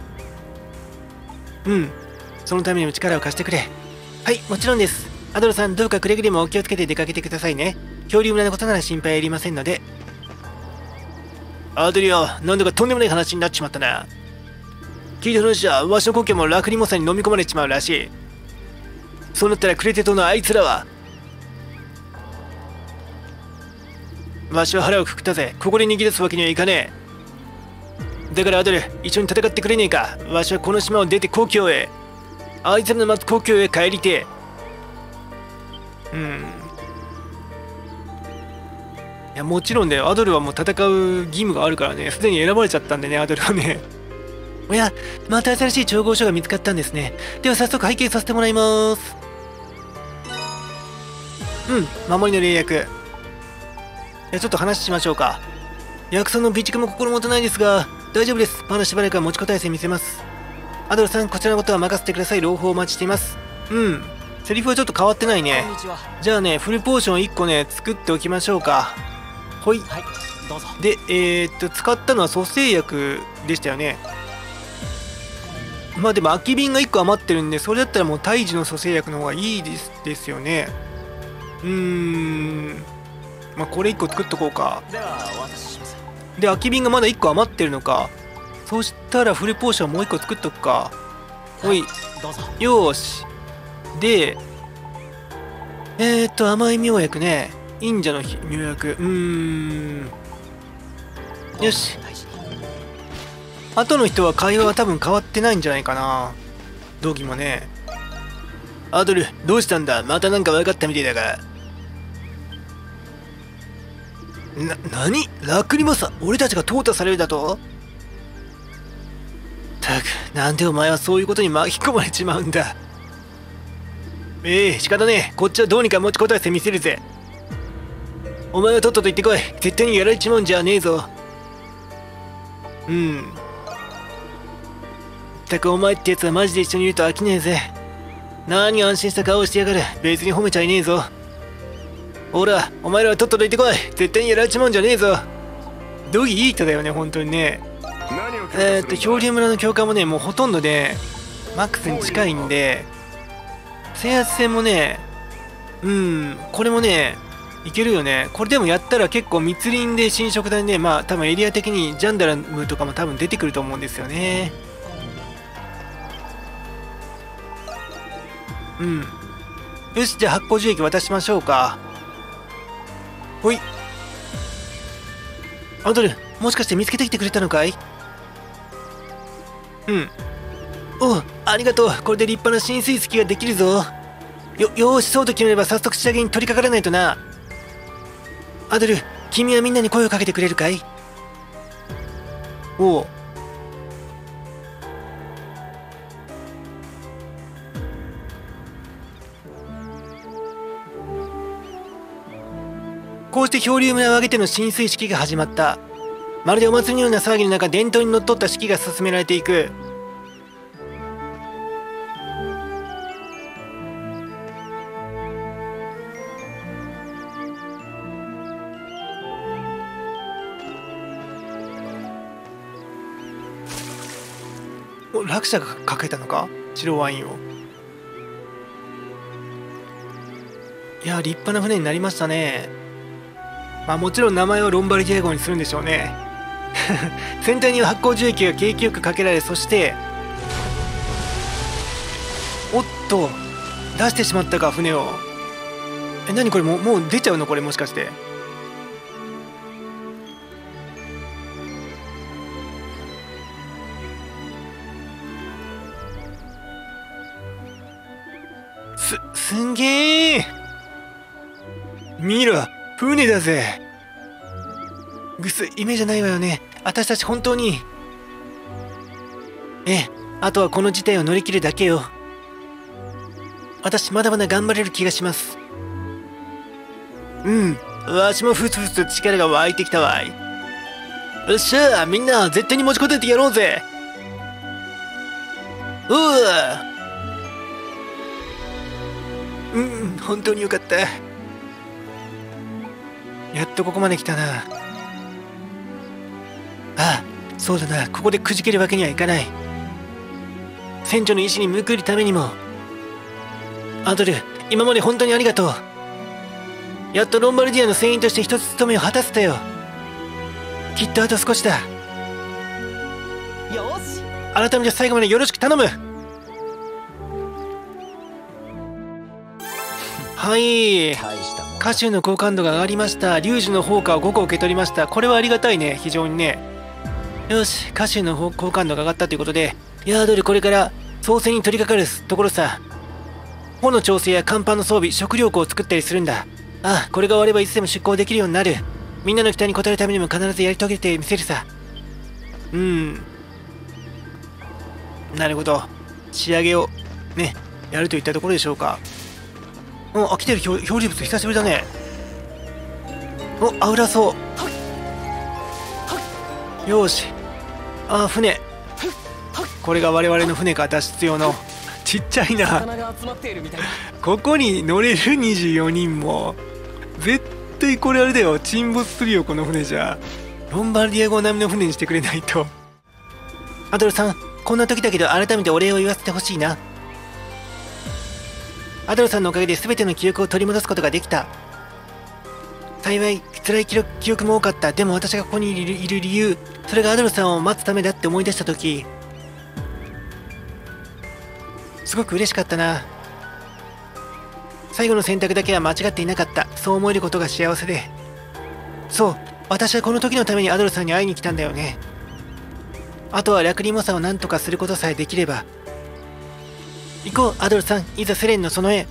うん、そのためにも力を貸してくれ。はい、もちろんです。アドルさん、どうかくれぐれもお気をつけて出かけてくださいね。恐竜村のことなら心配ありませんので。アドリア、なんだかとんでもない話になっちまったな。聞いた話じゃ、わしの故郷もラクリモサに飲み込まれちまうらしい。そうなったらクレテ島のあいつらは。わしは腹をくくったぜ。ここで逃げ出すわけにはいかねえ。だからアドル、一緒に戦ってくれねえか。わしはこの島を出て故郷へ。あいつらの待つ故郷へ帰りてえ。うん。いや、もちろんだよ。アドルはもう戦う義務があるからね。すでに選ばれちゃったんでね、アドルはね。おや、また新しい調合書が見つかったんですね。では早速拝見させてもらいます。 うん、守りの霊薬。ちょっと話しましょうか。約束の備蓄も心もとないですが、大丈夫です。まだしばらくは持ちこたえせ見せます。アドルさん、こちらのことは任せてください。朗報をお待ちしています。うん。セリフはちょっと変わってないね。じゃあね、フルポーションいっこね、作っておきましょうか。ほい。はい、どうぞ。で、えー、っと、使ったのは蘇生薬でしたよね。まあでも空き瓶がいっこ余ってるんで、それだったらもう胎児の蘇生薬の方がいいですですよね。うーん。まあこれいっこ作っとこうか。ではお渡しします。で、空き瓶がまだいっこ余ってるのか。そしたらフルポーションもういっこ作っとくか。ほい。どうぞ。よーし。で、えーっと、甘い妙薬ね。忍者の妙薬。うーん。よし。あとの人は会話は多分変わってないんじゃないかな。同期もね。アドル、どうしたんだ？またなんか分かったみてえだが。な、なに？ラクリモサ、俺たちが淘汰されるだと？たく、なんでお前はそういうことに巻き込まれちまうんだ。ええ、仕方ねえ。こっちはどうにか持ちこたえてみせるぜ。お前はとっとと行ってこい。絶対にやられちまうんじゃねえぞ。うん。ったくお前ってやつはマジで一緒にいると飽きねえぜ。何安心した顔をしてやがる。別に褒めちゃいねえぞ。ほら、お前らはとっとと行ってこい。絶対にやられちまうんじゃねえぞ。ドギいい人だよね、本当にね。えー、っと、漂流村の教官もね、もうほとんどで、マックスに近いんで、制圧戦もね、うん、これもね、いけるよね。これでもやったら結構密林で侵食だね。まあ多分エリア的にジャンダラムとかも多分出てくると思うんですよね。うん。よし、じゃあ発酵樹液渡しましょうか。ほい。アドル、もしかして見つけてきてくれたのかい？うん。おう、ありがとう。これで立派な浸水式ができるぞ。よ、よーし、そうと決めれば早速仕上げに取り掛からないとな。アドル、君はみんなに声をかけてくれるかい？おう。こうして漂流村を挙げての浸水式が始まった。まるでお祭りのような騒ぎの中、伝統にのっとった式が進められていく。お、落車がかけたのか？白ワインを。いや、立派な船になりましたね。まあもちろん名前はロンバルディア号にするんでしょうね。船体には発酵樹液が景気よくかけられ、そしておっと出してしまったか、船を。え、何これ、もうもう出ちゃうのこれ、もしかして。すすんげえ。見ろ、船だぜ。ぐす、夢じゃないわよね。私たち本当に。ええ、あとはこの事態を乗り切るだけよ。私まだまだ頑張れる気がします。うん、わしもふつふつと力が湧いてきたわい。よっしゃ、みんな絶対に持ちこたえてやろうぜ。うわ、うん、本当によかった。やっとここまで来たな。ああ、そうだな。ここでくじけるわけにはいかない。船長の意志に報いるためにも。アドル、今まで本当にありがとう。やっとロンバルディアの船員として一つ務めを果たせたよ。きっとあと少しだ。よし、改めて最後までよろしく頼む。はい、歌手の好感度が上がりました。龍樹の砲火をごこ受け取りました。これはありがたいね、非常にね。よし、歌手の好感度が上がったということで、いやー、どれこれから操船に取り掛かるところさ。帆の調整や甲板の装備、食料庫を作ったりするんだ。ああ、これが終わればいつでも出港できるようになる。みんなの期待に応えるためにも必ずやり遂げてみせるさ。うん、なるほど。仕上げをね、やるといったところでしょうか。 うん、あ、来てる漂漂流物久しぶりだね。お、アウラソウ。よーし。あー、船。これが我々の船か、脱出用の。ちっちゃいな。ここに乗れるにじゅうよにんも。絶対これあれだよ。沈没するよ、この船じゃ。ロンバルディア号並みの船にしてくれないと。アドルさん、こんな時だけど改めてお礼を言わせてほしいな。アドルさんのおかげで全ての記憶を取り戻すことができた。幸い辛い記録記憶も多かった。でも私がここにいるいる理由、それがアドルさんを待つためだって思い出した時、すごく嬉しかったな。最後の選択だけは間違っていなかった。そう思えることが幸せで。そう、私はこの時のためにアドルさんに会いに来たんだよね。あとはラクリモサを何とかすることさえできれば。行こう、アドルさん。いざセレンのその絵。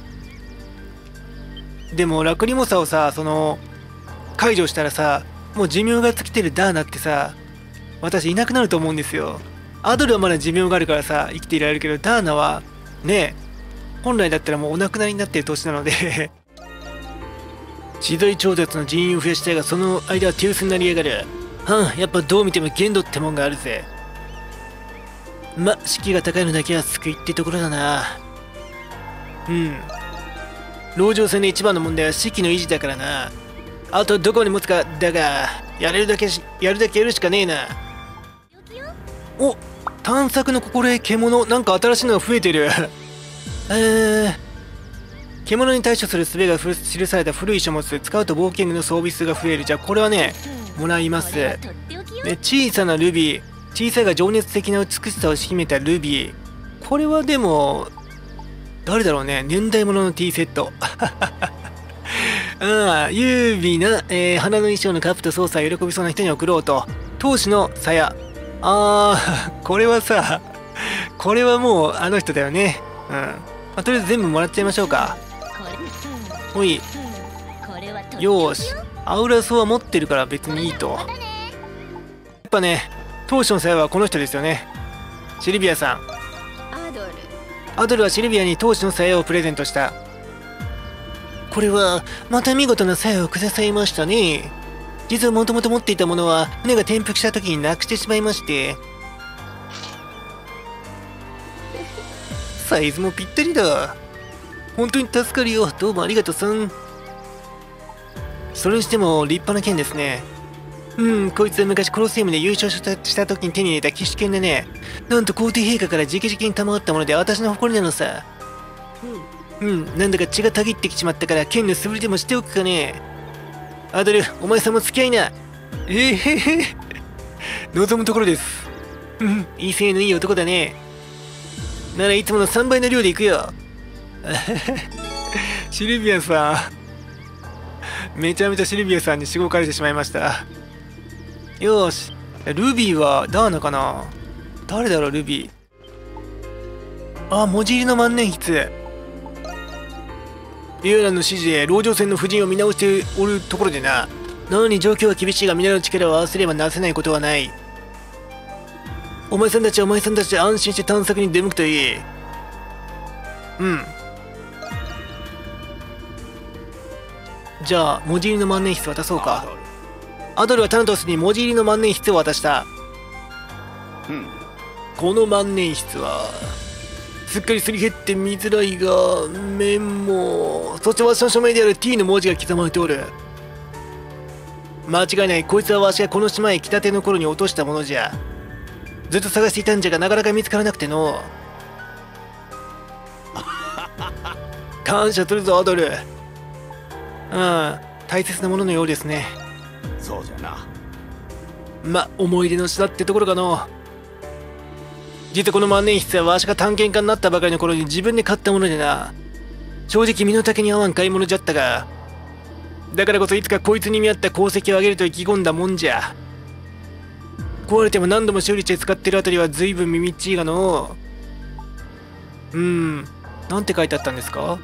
でもラクリモサをさ、その解除したらさ、もう寿命が尽きてるダーナってさ、私いなくなると思うんですよ。アドルはまだ寿命があるからさ、生きていられるけど、ダーナはね、本来だったらもうお亡くなりになってる年なので資材調達の人員を増やしたいが、その間は手薄になりやがる。はあ、やっぱどう見ても限度ってもんがあるぜ。ま、士気が高いのだけは救いってところだな。うん。籠城戦で一番の問題は士気の維持だからな。あとどこに持つかだが、やれるだけし、やるだけやるしかねえな。お、探索の心得獣、なんか新しいのが増えてる。えー、獣に対処する術が記された古い書物、使うと冒険具の装備数が増える。じゃあこれはね、もらいます。で、小さなルビー、小さいが情熱的な美しさを秘めたルビー。これはでも誰だろうね。年代物の T セット。ああ、優美な、えー、花の衣装のカップと操作を喜びそうな人に送ろうと。闘志の鞘。あー、これはさ、これはもうあの人だよね。うん。まあ、とりあえず全部もらっちゃいましょうか。ほい。よーし。アウラソは持ってるから別にいいと。やっぱね、闘志の鞘はこの人ですよね。シルビアさん。アドルはシルビアに闘志の鞘をプレゼントした。これはまた見事な鞘をくださいましたね。実はもともと持っていたものは船が転覆した時になくしてしまいまして。サイズもぴったりだ。本当に助かるよ。どうもありがとうさん。それにしても立派な剣ですね。うん、こいつは昔コロセウムで優勝したした時に手に入れた騎士剣でね、なんと皇帝陛下から直々に賜ったもので私の誇りなのさ。うん、うん、なんだか血がたぎってきちまったから剣の素振りでもしておくかね。アドル、お前さんも付き合いな。えー、へへ望むところです。うん、威勢のいい男だね。ならいつものさんばいの量で行くよ。シルビアさん。めちゃめちゃシルビアさんにしごかれてしまいました。よーし。ルビーはダーナかな。誰だろう、ルビー。あ、文字入りの万年筆。エアランの指示で籠城戦の布陣を見直しておるところでな。なのに状況は厳しいが皆の力を合わせればなせないことはない。お前さんたちはお前さんたちで安心して探索に出向くといい。うん。じゃあ文字入りの万年筆渡そうか。アドルはタナトスに文字入りの万年筆を渡した。うん、この万年筆はすっかりすり減って見づらいが面も、そしてわしの署名である T の文字が刻まれておる。間違いない。こいつはわしがこの島へ来たての頃に落としたものじゃ。ずっと探していたんじゃがなかなか見つからなくての。感謝するぞアドル。うん、大切なもののようですね。 そうじゃな。 ま、思い出の品ってところかの。実はこの万年筆はわしが探検家になったばかりの頃に自分で買ったものでな。正直身の丈に合わん買い物じゃったが、だからこそいつかこいつに見合った功績を上げると意気込んだもんじゃ。壊れても何度も修理して使ってるあたりは随分耳っちいがの。うーん、なんて書いてあったんですか。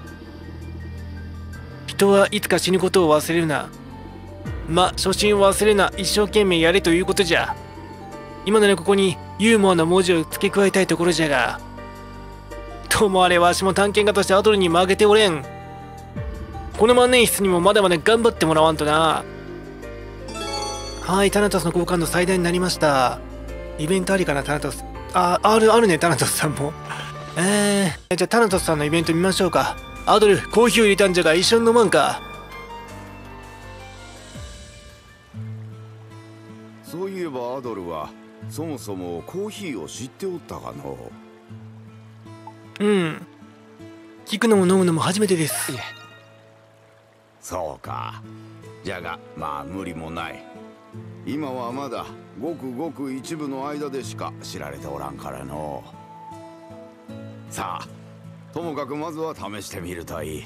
人はいつか死ぬことを忘れるな。ま、初心を忘れな。一生懸命やれということじゃ。今ならここにユーモアな文字を付け加えたいところじゃが、ともあれわしも探検家としてアドルに負けておれん。 この万年筆にもまだまだ頑張ってもらわんとな。はい、タナトスの好感度最大になりました。イベントありかな、タナトス。あ、ある、あるね、タナトスさんも。えー、じゃあタナトスさんのイベント見ましょうか。アドル、コーヒーを入れたんじゃが一緒に飲まんか。 そういえばアドルは、そもそもコーヒーを知っておったかの？ うん。聞くのも飲むのも初めてです。 そうか。じゃが、まあ無理もない。今はまだごくごく一部の間でしか知られておらんからの。さあ、ともかくまずは試してみるといい。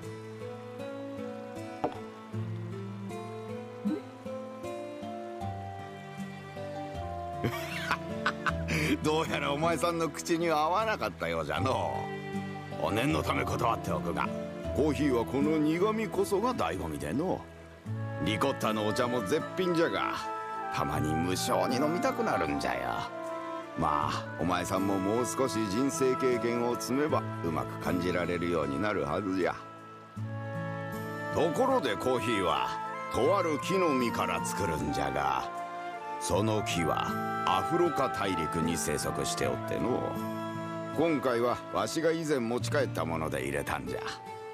どうやらお前さんの口には合わなかったようじゃのう。お念のため断っておくが、コーヒーはこの苦味こそが醍醐味での。リコッタのお茶も絶品じゃが、たまに無性に飲みたくなるんじゃよ。まあお前さんももう少し人生経験を積めばうまく感じられるようになるはずじゃ。ところでコーヒーはとある木の実から作るんじゃが、その木はアフロカ大陸に生息しておっての。今回はわしが以前持ち帰ったもので入れたんじゃ。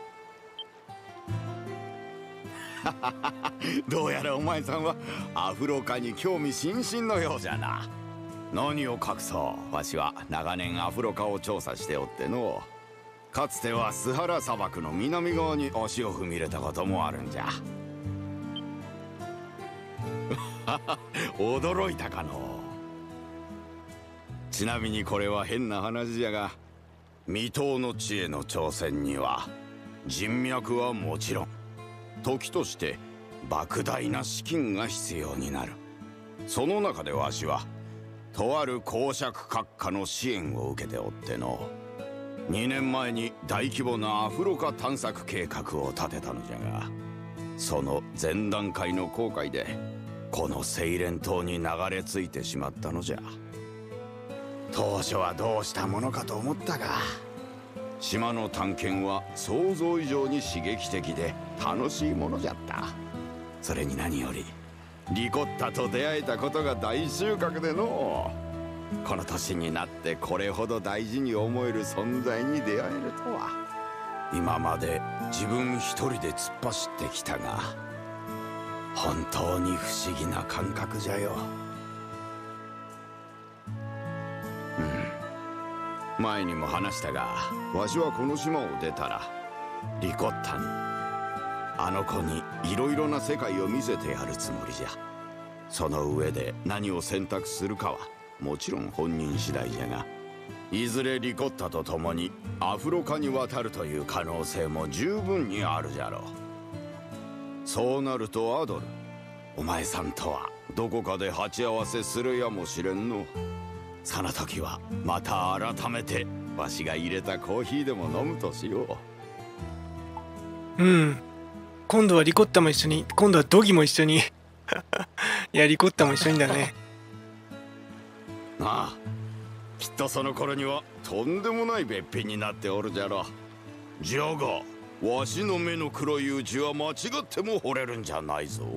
どうやらお前さんはアフロカに興味津々のようじゃな。何を隠そう、わしは長年アフロカを調査しておっての。かつてはスハラ砂漠の南側に足を踏み入れたこともあるんじゃ。驚いたかの。ちなみにこれは変な話じゃが、未踏の地への挑戦には人脈はもちろん、時として莫大な資金が必要になる。その中でわしはとある公爵閣下の支援を受けておっての。にねんまえに大規模なアフロカ探索計画を立てたのじゃが、その前段階の航海でこのセイレン島に流れ着いてしまったのじゃ。当初はどうしたものかと思ったが、島の探検は想像以上に刺激的で楽しいものじゃった。それに何よりリコッタと出会えたことが大収穫での。この年になってこれほど大事に思える存在に出会えるとは。今まで自分一人で突っ走ってきたが、本当に不思議な感覚じゃよ。うん、前にも話したが、わしはこの島を出たらリコッタに、あの子にいろいろな世界を見せてやるつもりじゃ。その上で何を選択するかはもちろん本人次第じゃが、いずれリコッタと共にアフロカに渡るという可能性も十分にあるじゃろう。そうなるとアドル、お前さんとはどこかで鉢合わせするやもしれんの。その時はまた改めてわしが入れたコーヒーでも飲むとしよう。うん、今度はリコッタも一緒に、今度はドギも一緒に。いや、リコッタも一緒にだね。 ああ、きっとその頃にはとんでもないべっぴんになっておるじゃろ。じゃがわしの目の黒いうちは間違っても惚れるんじゃないぞ。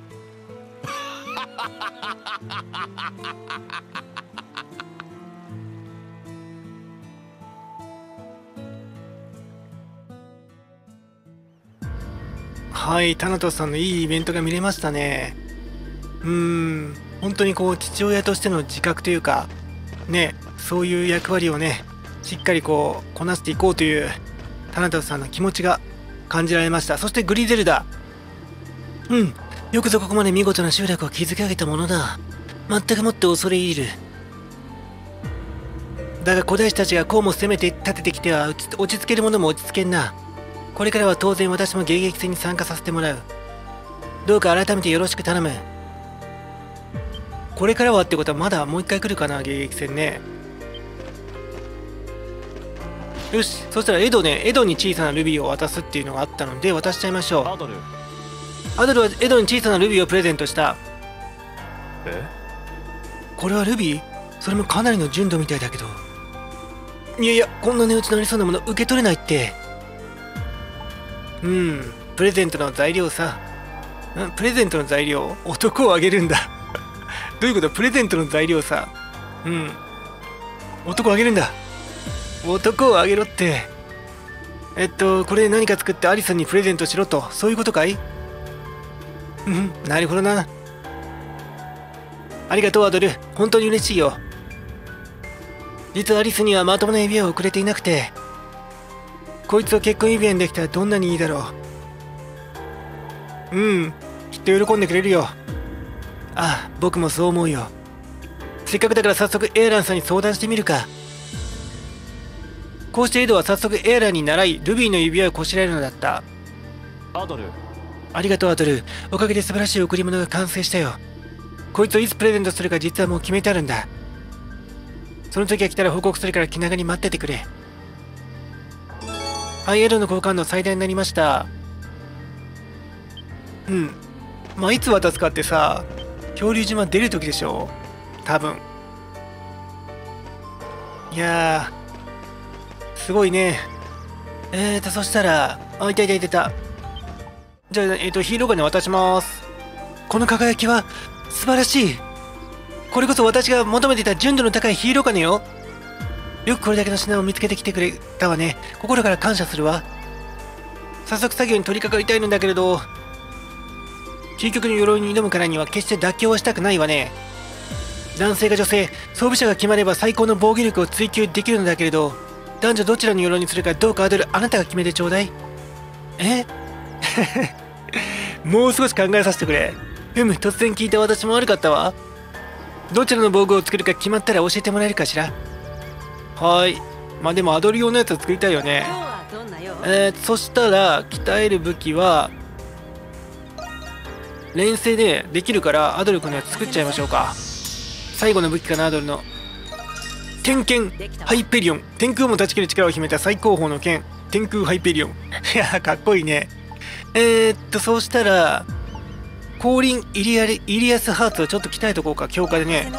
はい、タナトスさんのいいイベントが見れましたね。うーん、本当にこう父親としての自覚というかね、そういう役割をねしっかりこうこなしていこうというタナトスさんの気持ちが感じられました。そしてグリゼルダ、うん、よくぞここまで見事な集落を築き上げたものだ。全くもって恐れ入る。だが古代史たちがこうも攻めて立ててきては落ち着けるものも落ち着けんな。これからは当然私も迎撃戦に参加させてもらう。どうか改めてよろしく頼む。これからはってことはまだもう一回来るかな、迎撃戦ね。よし、そしたらエドね、エドに小さなルビーを渡すっていうのがあったので渡しちゃいましょう。 アドルアドルはエドに小さなルビーをプレゼントした。 え、 これはルビー？それもかなりの純度みたいだけど。いやいや、こんな値打ちのありそうなもの受け取れないって。うん、 プレゼントの材料さ。んプレゼントの材料？男をあげるんだ。どういうこと？プレゼントの材料さ。うん。男をあげるんだ。男をあげろって。えっと、これで何か作ってアリスにプレゼントしろと。そういうことかい？うん、なるほどな。ありがとう、アドル。本当に嬉しいよ。実はアリスにはまともな指輪をくれていなくて、こいつを結婚指輪にできたらどんなにいいだろう。うん、きっと喜んでくれるよ。ああ、僕もそう思うよ。せっかくだから早速エーランさんに相談してみるか。こうしてエドは早速エーランに習い、ルビーの指輪をこしらえるのだった。 アドル。 ありがとう、アドル。おかげで素晴らしい贈り物が完成したよ。こいつをいつプレゼントするか実はもう決めてあるんだ。その時が来たら報告するから気長に待っててくれ。はい、エドの交換の最大になりました。うん。まあ、いつ渡すかってさ、漂流島出る時でしょ多分。いやー、すごいね。えーと、そしたら、あ、いたいたいたいた。じゃあ、えっと、ヒーローガンに渡します。この輝きは、素晴らしい。これこそ私が求めていた純度の高いヒーローガンよ。よくこれだけの品を見つけてきてくれたわね。心から感謝するわ。早速作業に取り掛かりたいのだけれど、究極の鎧に挑むからには決して妥協はしたくないわね。男性が女性、装備者が決まれば最高の防御力を追求できるのだけれど、男女どちらの鎧にするかどうかアドル、あなたが決めてちょうだい。えもう少し考えさせてくれ。ふむ、突然聞いた私も悪かったわ。どちらの防具を作るか決まったら教えてもらえるかしら。はーい。まあでもアドル用のやつを作りたいよね。えー、そしたら鍛える武器は連成でできるからアドル君のやつ作っちゃいましょうか。最後の武器かな、アドルの。天剣ハイペリオン。天空も断ち切る力を秘めた最高峰の剣、天空ハイペリオン。いやかっこいいね。えー、っとそうしたら降臨イリアリイリアスハーツをちょっと鍛えとこうか、強化でね。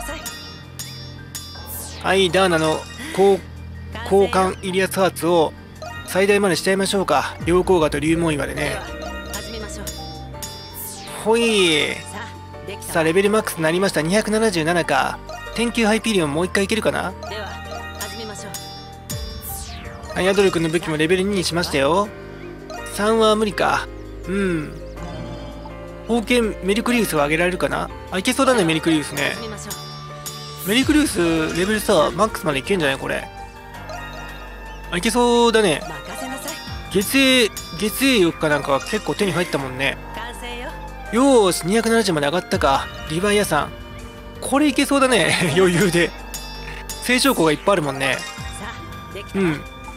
はい、ダーナの交交換イリアスハーツを最大までしちゃいましょうか。陽光岩と竜門岩でね。ほい。さあレベルマックスになりました。にひゃくななじゅうななか。天球ハイピリオンもう一回いけるかな。はい、アドル君の武器もレベルににしましたよ。さんは無理か。うん。宝剣メリクリウスは上げられるかな。あ、いけそうだね、メリクリウスね。メリクリウスレベルさ、マックスまでいけんじゃないこれ。あ、いけそうだね。月影、月影翼かなんか結構手に入ったもんね。よーし、にひゃくななじゅうまで上がったか。リヴァイアさん。これいけそうだね、余裕で。成長校がいっぱいあるもんね。うん。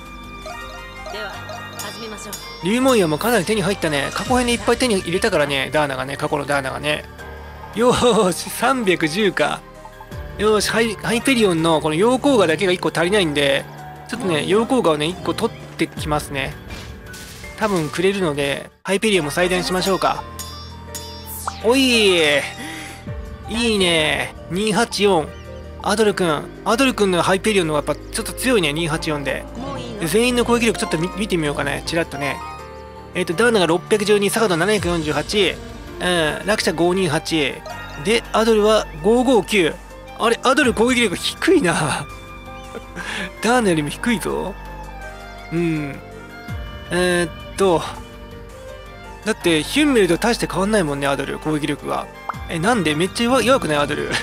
竜門岩もかなり手に入ったね。過去編でいっぱい手に入れたからね、ダーナがね、過去のダーナがね。よーし、さんびゃくじゅうか。よーし、ハイ、ハイペリオンのこの陽光画だけがいっこ足りないんで、ちょっとね、陽光画をね、いっこ取ってきますね。多分くれるので、ハイペリオンも最大にしましょうか。おいー、いいね。にひゃくはちじゅうよん。アドルくん。アドルくんのハイペリオンの方がやっぱちょっと強いね、にひゃくはちじゅうよんで。で全員の攻撃力ちょっと 見, 見てみようかね、チラッとね。えっ、ー、と、ダーナがろっぴゃくじゅうに、サガドななひゃくよんじゅうはち、うん、落車ごひゃくにじゅうはち。で、アドルはごひゃくごじゅうきゅう。あれ、アドル攻撃力低いな。ダーナよりも低いぞ。うん。えー、っと、だって、ヒュンメルと大して変わんないもんね、アドル、攻撃力が。え、なんでめっちゃ 弱, 弱くないアドル。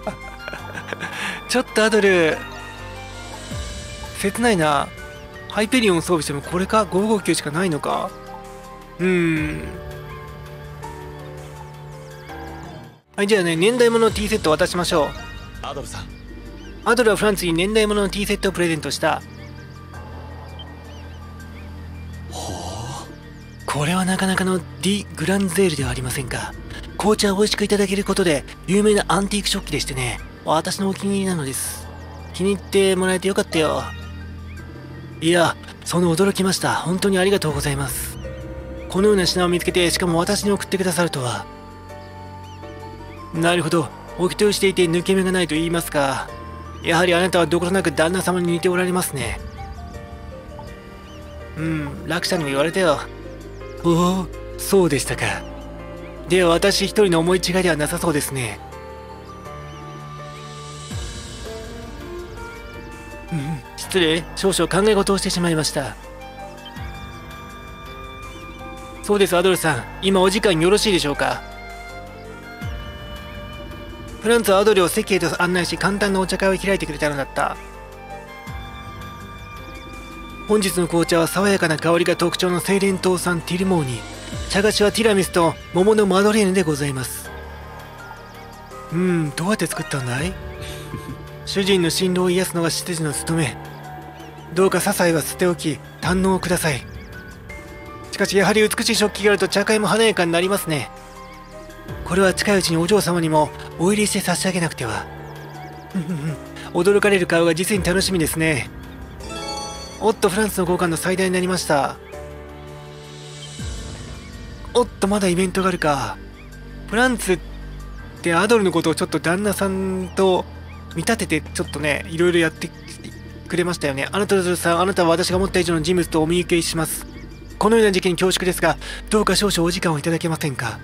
ちょっとアドル、切ないな。ハイペリオンを装備してもこれか ごひゃくごじゅうきゅう しかないのか。うーん。はい、じゃあね、年代物の T セット渡しましょう。 アドルさん。 アドルはフランツに年代物の T セットをプレゼントした。ほう。これはなかなかの D グランゼールではありませんか。紅茶を美味しくいただけることで有名なアンティーク食器でしてね、私のお気に入りなのです。気に入ってもらえてよかったよ。いや、その驚きました。本当にありがとうございます。このような品を見つけて、しかも私に送ってくださるとは。なるほど。お人よしていて抜け目がないと言いますか。やはりあなたはどことなく旦那様に似ておられますね。うん、楽者にも言われたよ。おお、 そうでしたか。では私一人の思い違いではなさそうですね。うん、失礼、少々考え事をしてしまいました。そうです、アドルさん、今お時間よろしいでしょうか。フランツはアドルを席へと案内し、簡単なお茶会を開いてくれたのだった。本日の紅茶は爽やかな香りが特徴の精錬島産ティルモーニ、茶菓子はティラミスと桃のマドレーヌでございます。うーん、どうやって作ったんだい？主人の心労を癒すのが執事の務め。どうか些細は捨て置き堪能をください。しかしやはり美しい食器があると茶会も華やかになりますね。これは近いうちにお嬢様にもお入れして差し上げなくては。驚かれる顔が実に楽しみですね。おっと、フランスの交換の最大になりました。おっと、まだイベントがあるか。フランツってアドルのことをちょっと旦那さんと見立ててちょっとね、いろいろやってくれましたよね。あなたのさん、あなたは私が思った以上の人物とお見受けします。このような時期に恐縮ですが、どうか少々お時間をいただけませんか。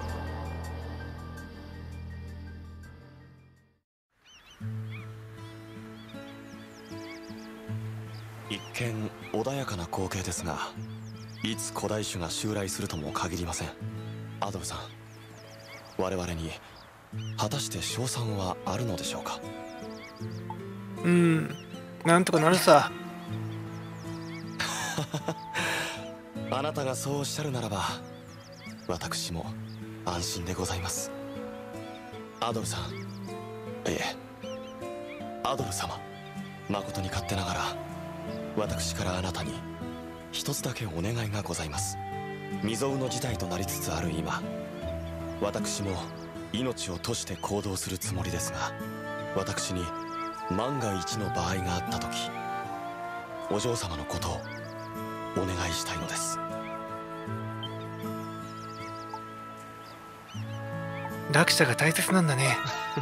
一見穏やかな光景ですが、いつ古代種が襲来するとも限りません。アドルさん、我々に果たして勝算はあるのでしょうか。 うーん、なんとかなるさ。 あなたがそうおっしゃるならば、私も安心でございます。アドルさん、いえ、アドル様、誠に勝手ながら私からあなたに一つだけお願いがございます。未曾有の事態となりつつある今、私も命を賭して行動するつもりですが、私に万が一の場合があった時、お嬢様のことをお願いしたいのです。 落車が大切なんだね。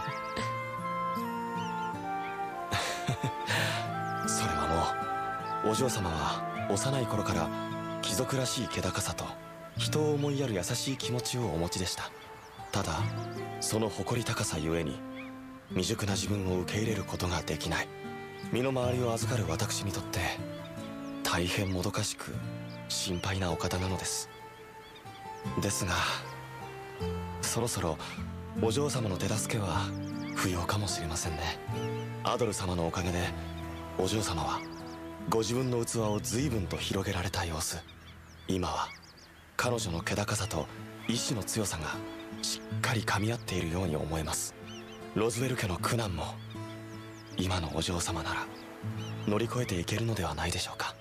それはもう、お嬢様は幼い頃から貴族らしい気高さと人を思いやる優しい気持ちをお持ちでした。ただその誇り高さゆえに未熟な自分を受け入れることができない。身の回りを預かる私にとって大変もどかしく心配なお方なのです。ですがそろそろお嬢様の手助けは不要かもしれませんね。アドル様のおかげでお嬢様はご自分の器を随分と広げられた様子。今は彼女の気高さと意志の強さがしっかり噛み合っているように思えます。ロズウェル家の苦難も今のお嬢様なら乗り越えていけるのではないでしょうか。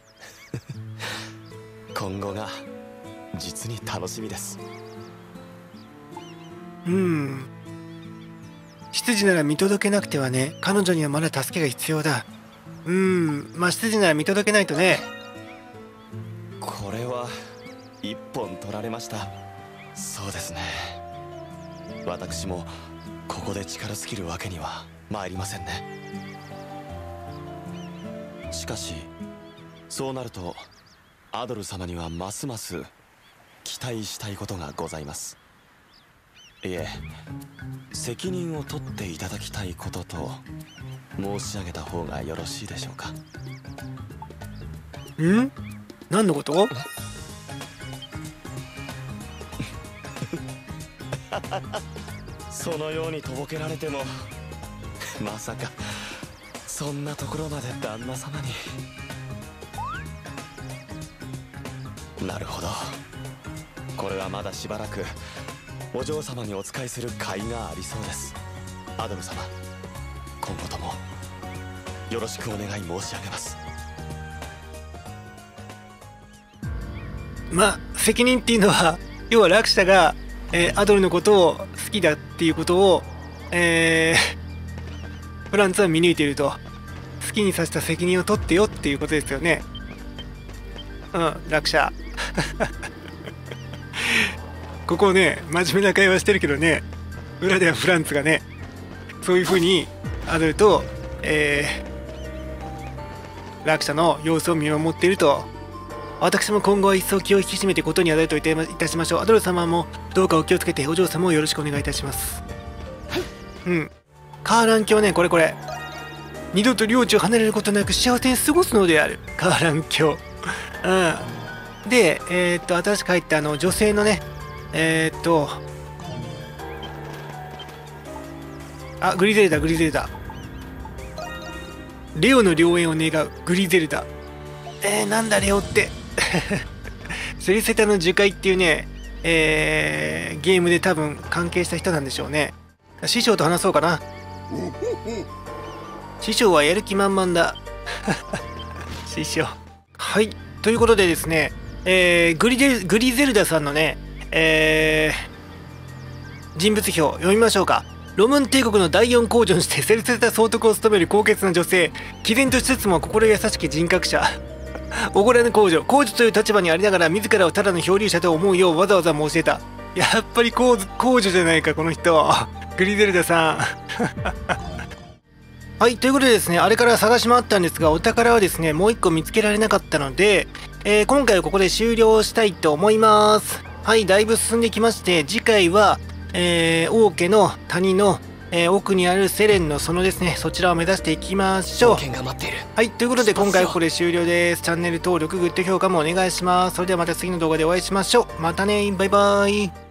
今後が実に楽しみです。 うん、執事なら見届けなくてはね。彼女にはまだ助けが必要だ。うん、まあ執事なら見届けないとね。 これは一本取られました。そうですね、私もここで力尽きるわけには参りませんね。しかしそうなるとアドル様にはますます期待したいことがございます。いえ、責任を取っていただきたいことと申し上げた方がよろしいでしょうか。 ん？何のこと？ そのようにとぼけられてもまさかそんなところまで旦那様に。なるほど、これはまだしばらくお嬢様にお仕えする甲斐がありそうです。アドル様、今後ともよろしくお願い申し上げます。 まあ責任っていうのは要は落車が、えー、アドルのことを好きだっていうことを、えー、フランツは見抜いていると。好きにさせた責任を取ってよっていうことですよね。うん、落車。ここね、真面目な会話してるけどね、裏ではフランツがね、そういうふうにアドルと、えー、落車の様子を見守っていると私も今後は一層気を引き締めてことに当たるといたしましょう。アドル様もどうかお気をつけて、お嬢様をよろしくお願いいたします。うん。カーラン教ね、これこれ。二度と領地を離れることなく幸せに過ごすのである。カーラン教。うん。で、えー、っと、新しく入ったあの女性のね、えー、っと、あ、グリゼルダ、グリゼルダ。レオの良縁を願う、グリゼルダ。えー、なんだレオって。セリセタの樹海っていうね、えー、ゲームで多分関係した人なんでしょうね。師匠と話そうかな。師匠はやる気満々だ。師匠。はい。ということでですね、えー、グリデグリゼルダさんのね、えー、人物表読みましょうか。ロムン帝国の第四皇女にしてセルセタ総督を務める高潔な女性、毅然としつつも心優しき人格者。おごらぬ皇女、皇女という立場にありながら自らをただの漂流者と思うようわざわざ申し出た。やっぱり皇皇女じゃないかこの人。グリゼルダさん。はい、ということでですね、あれから探し回ったんですが、お宝はですね、もう一個見つけられなかったので、えー、今回はここで終了したいと思います。はい、だいぶ進んできまして、次回は、えー、王家の谷の、えー、奥にあるセレンの園ですね、そちらを目指していきましょう。はい、ということで今回はここで終了です。チャンネル登録、グッド評価もお願いします。それではまた次の動画でお会いしましょう。またね、バイバーイ。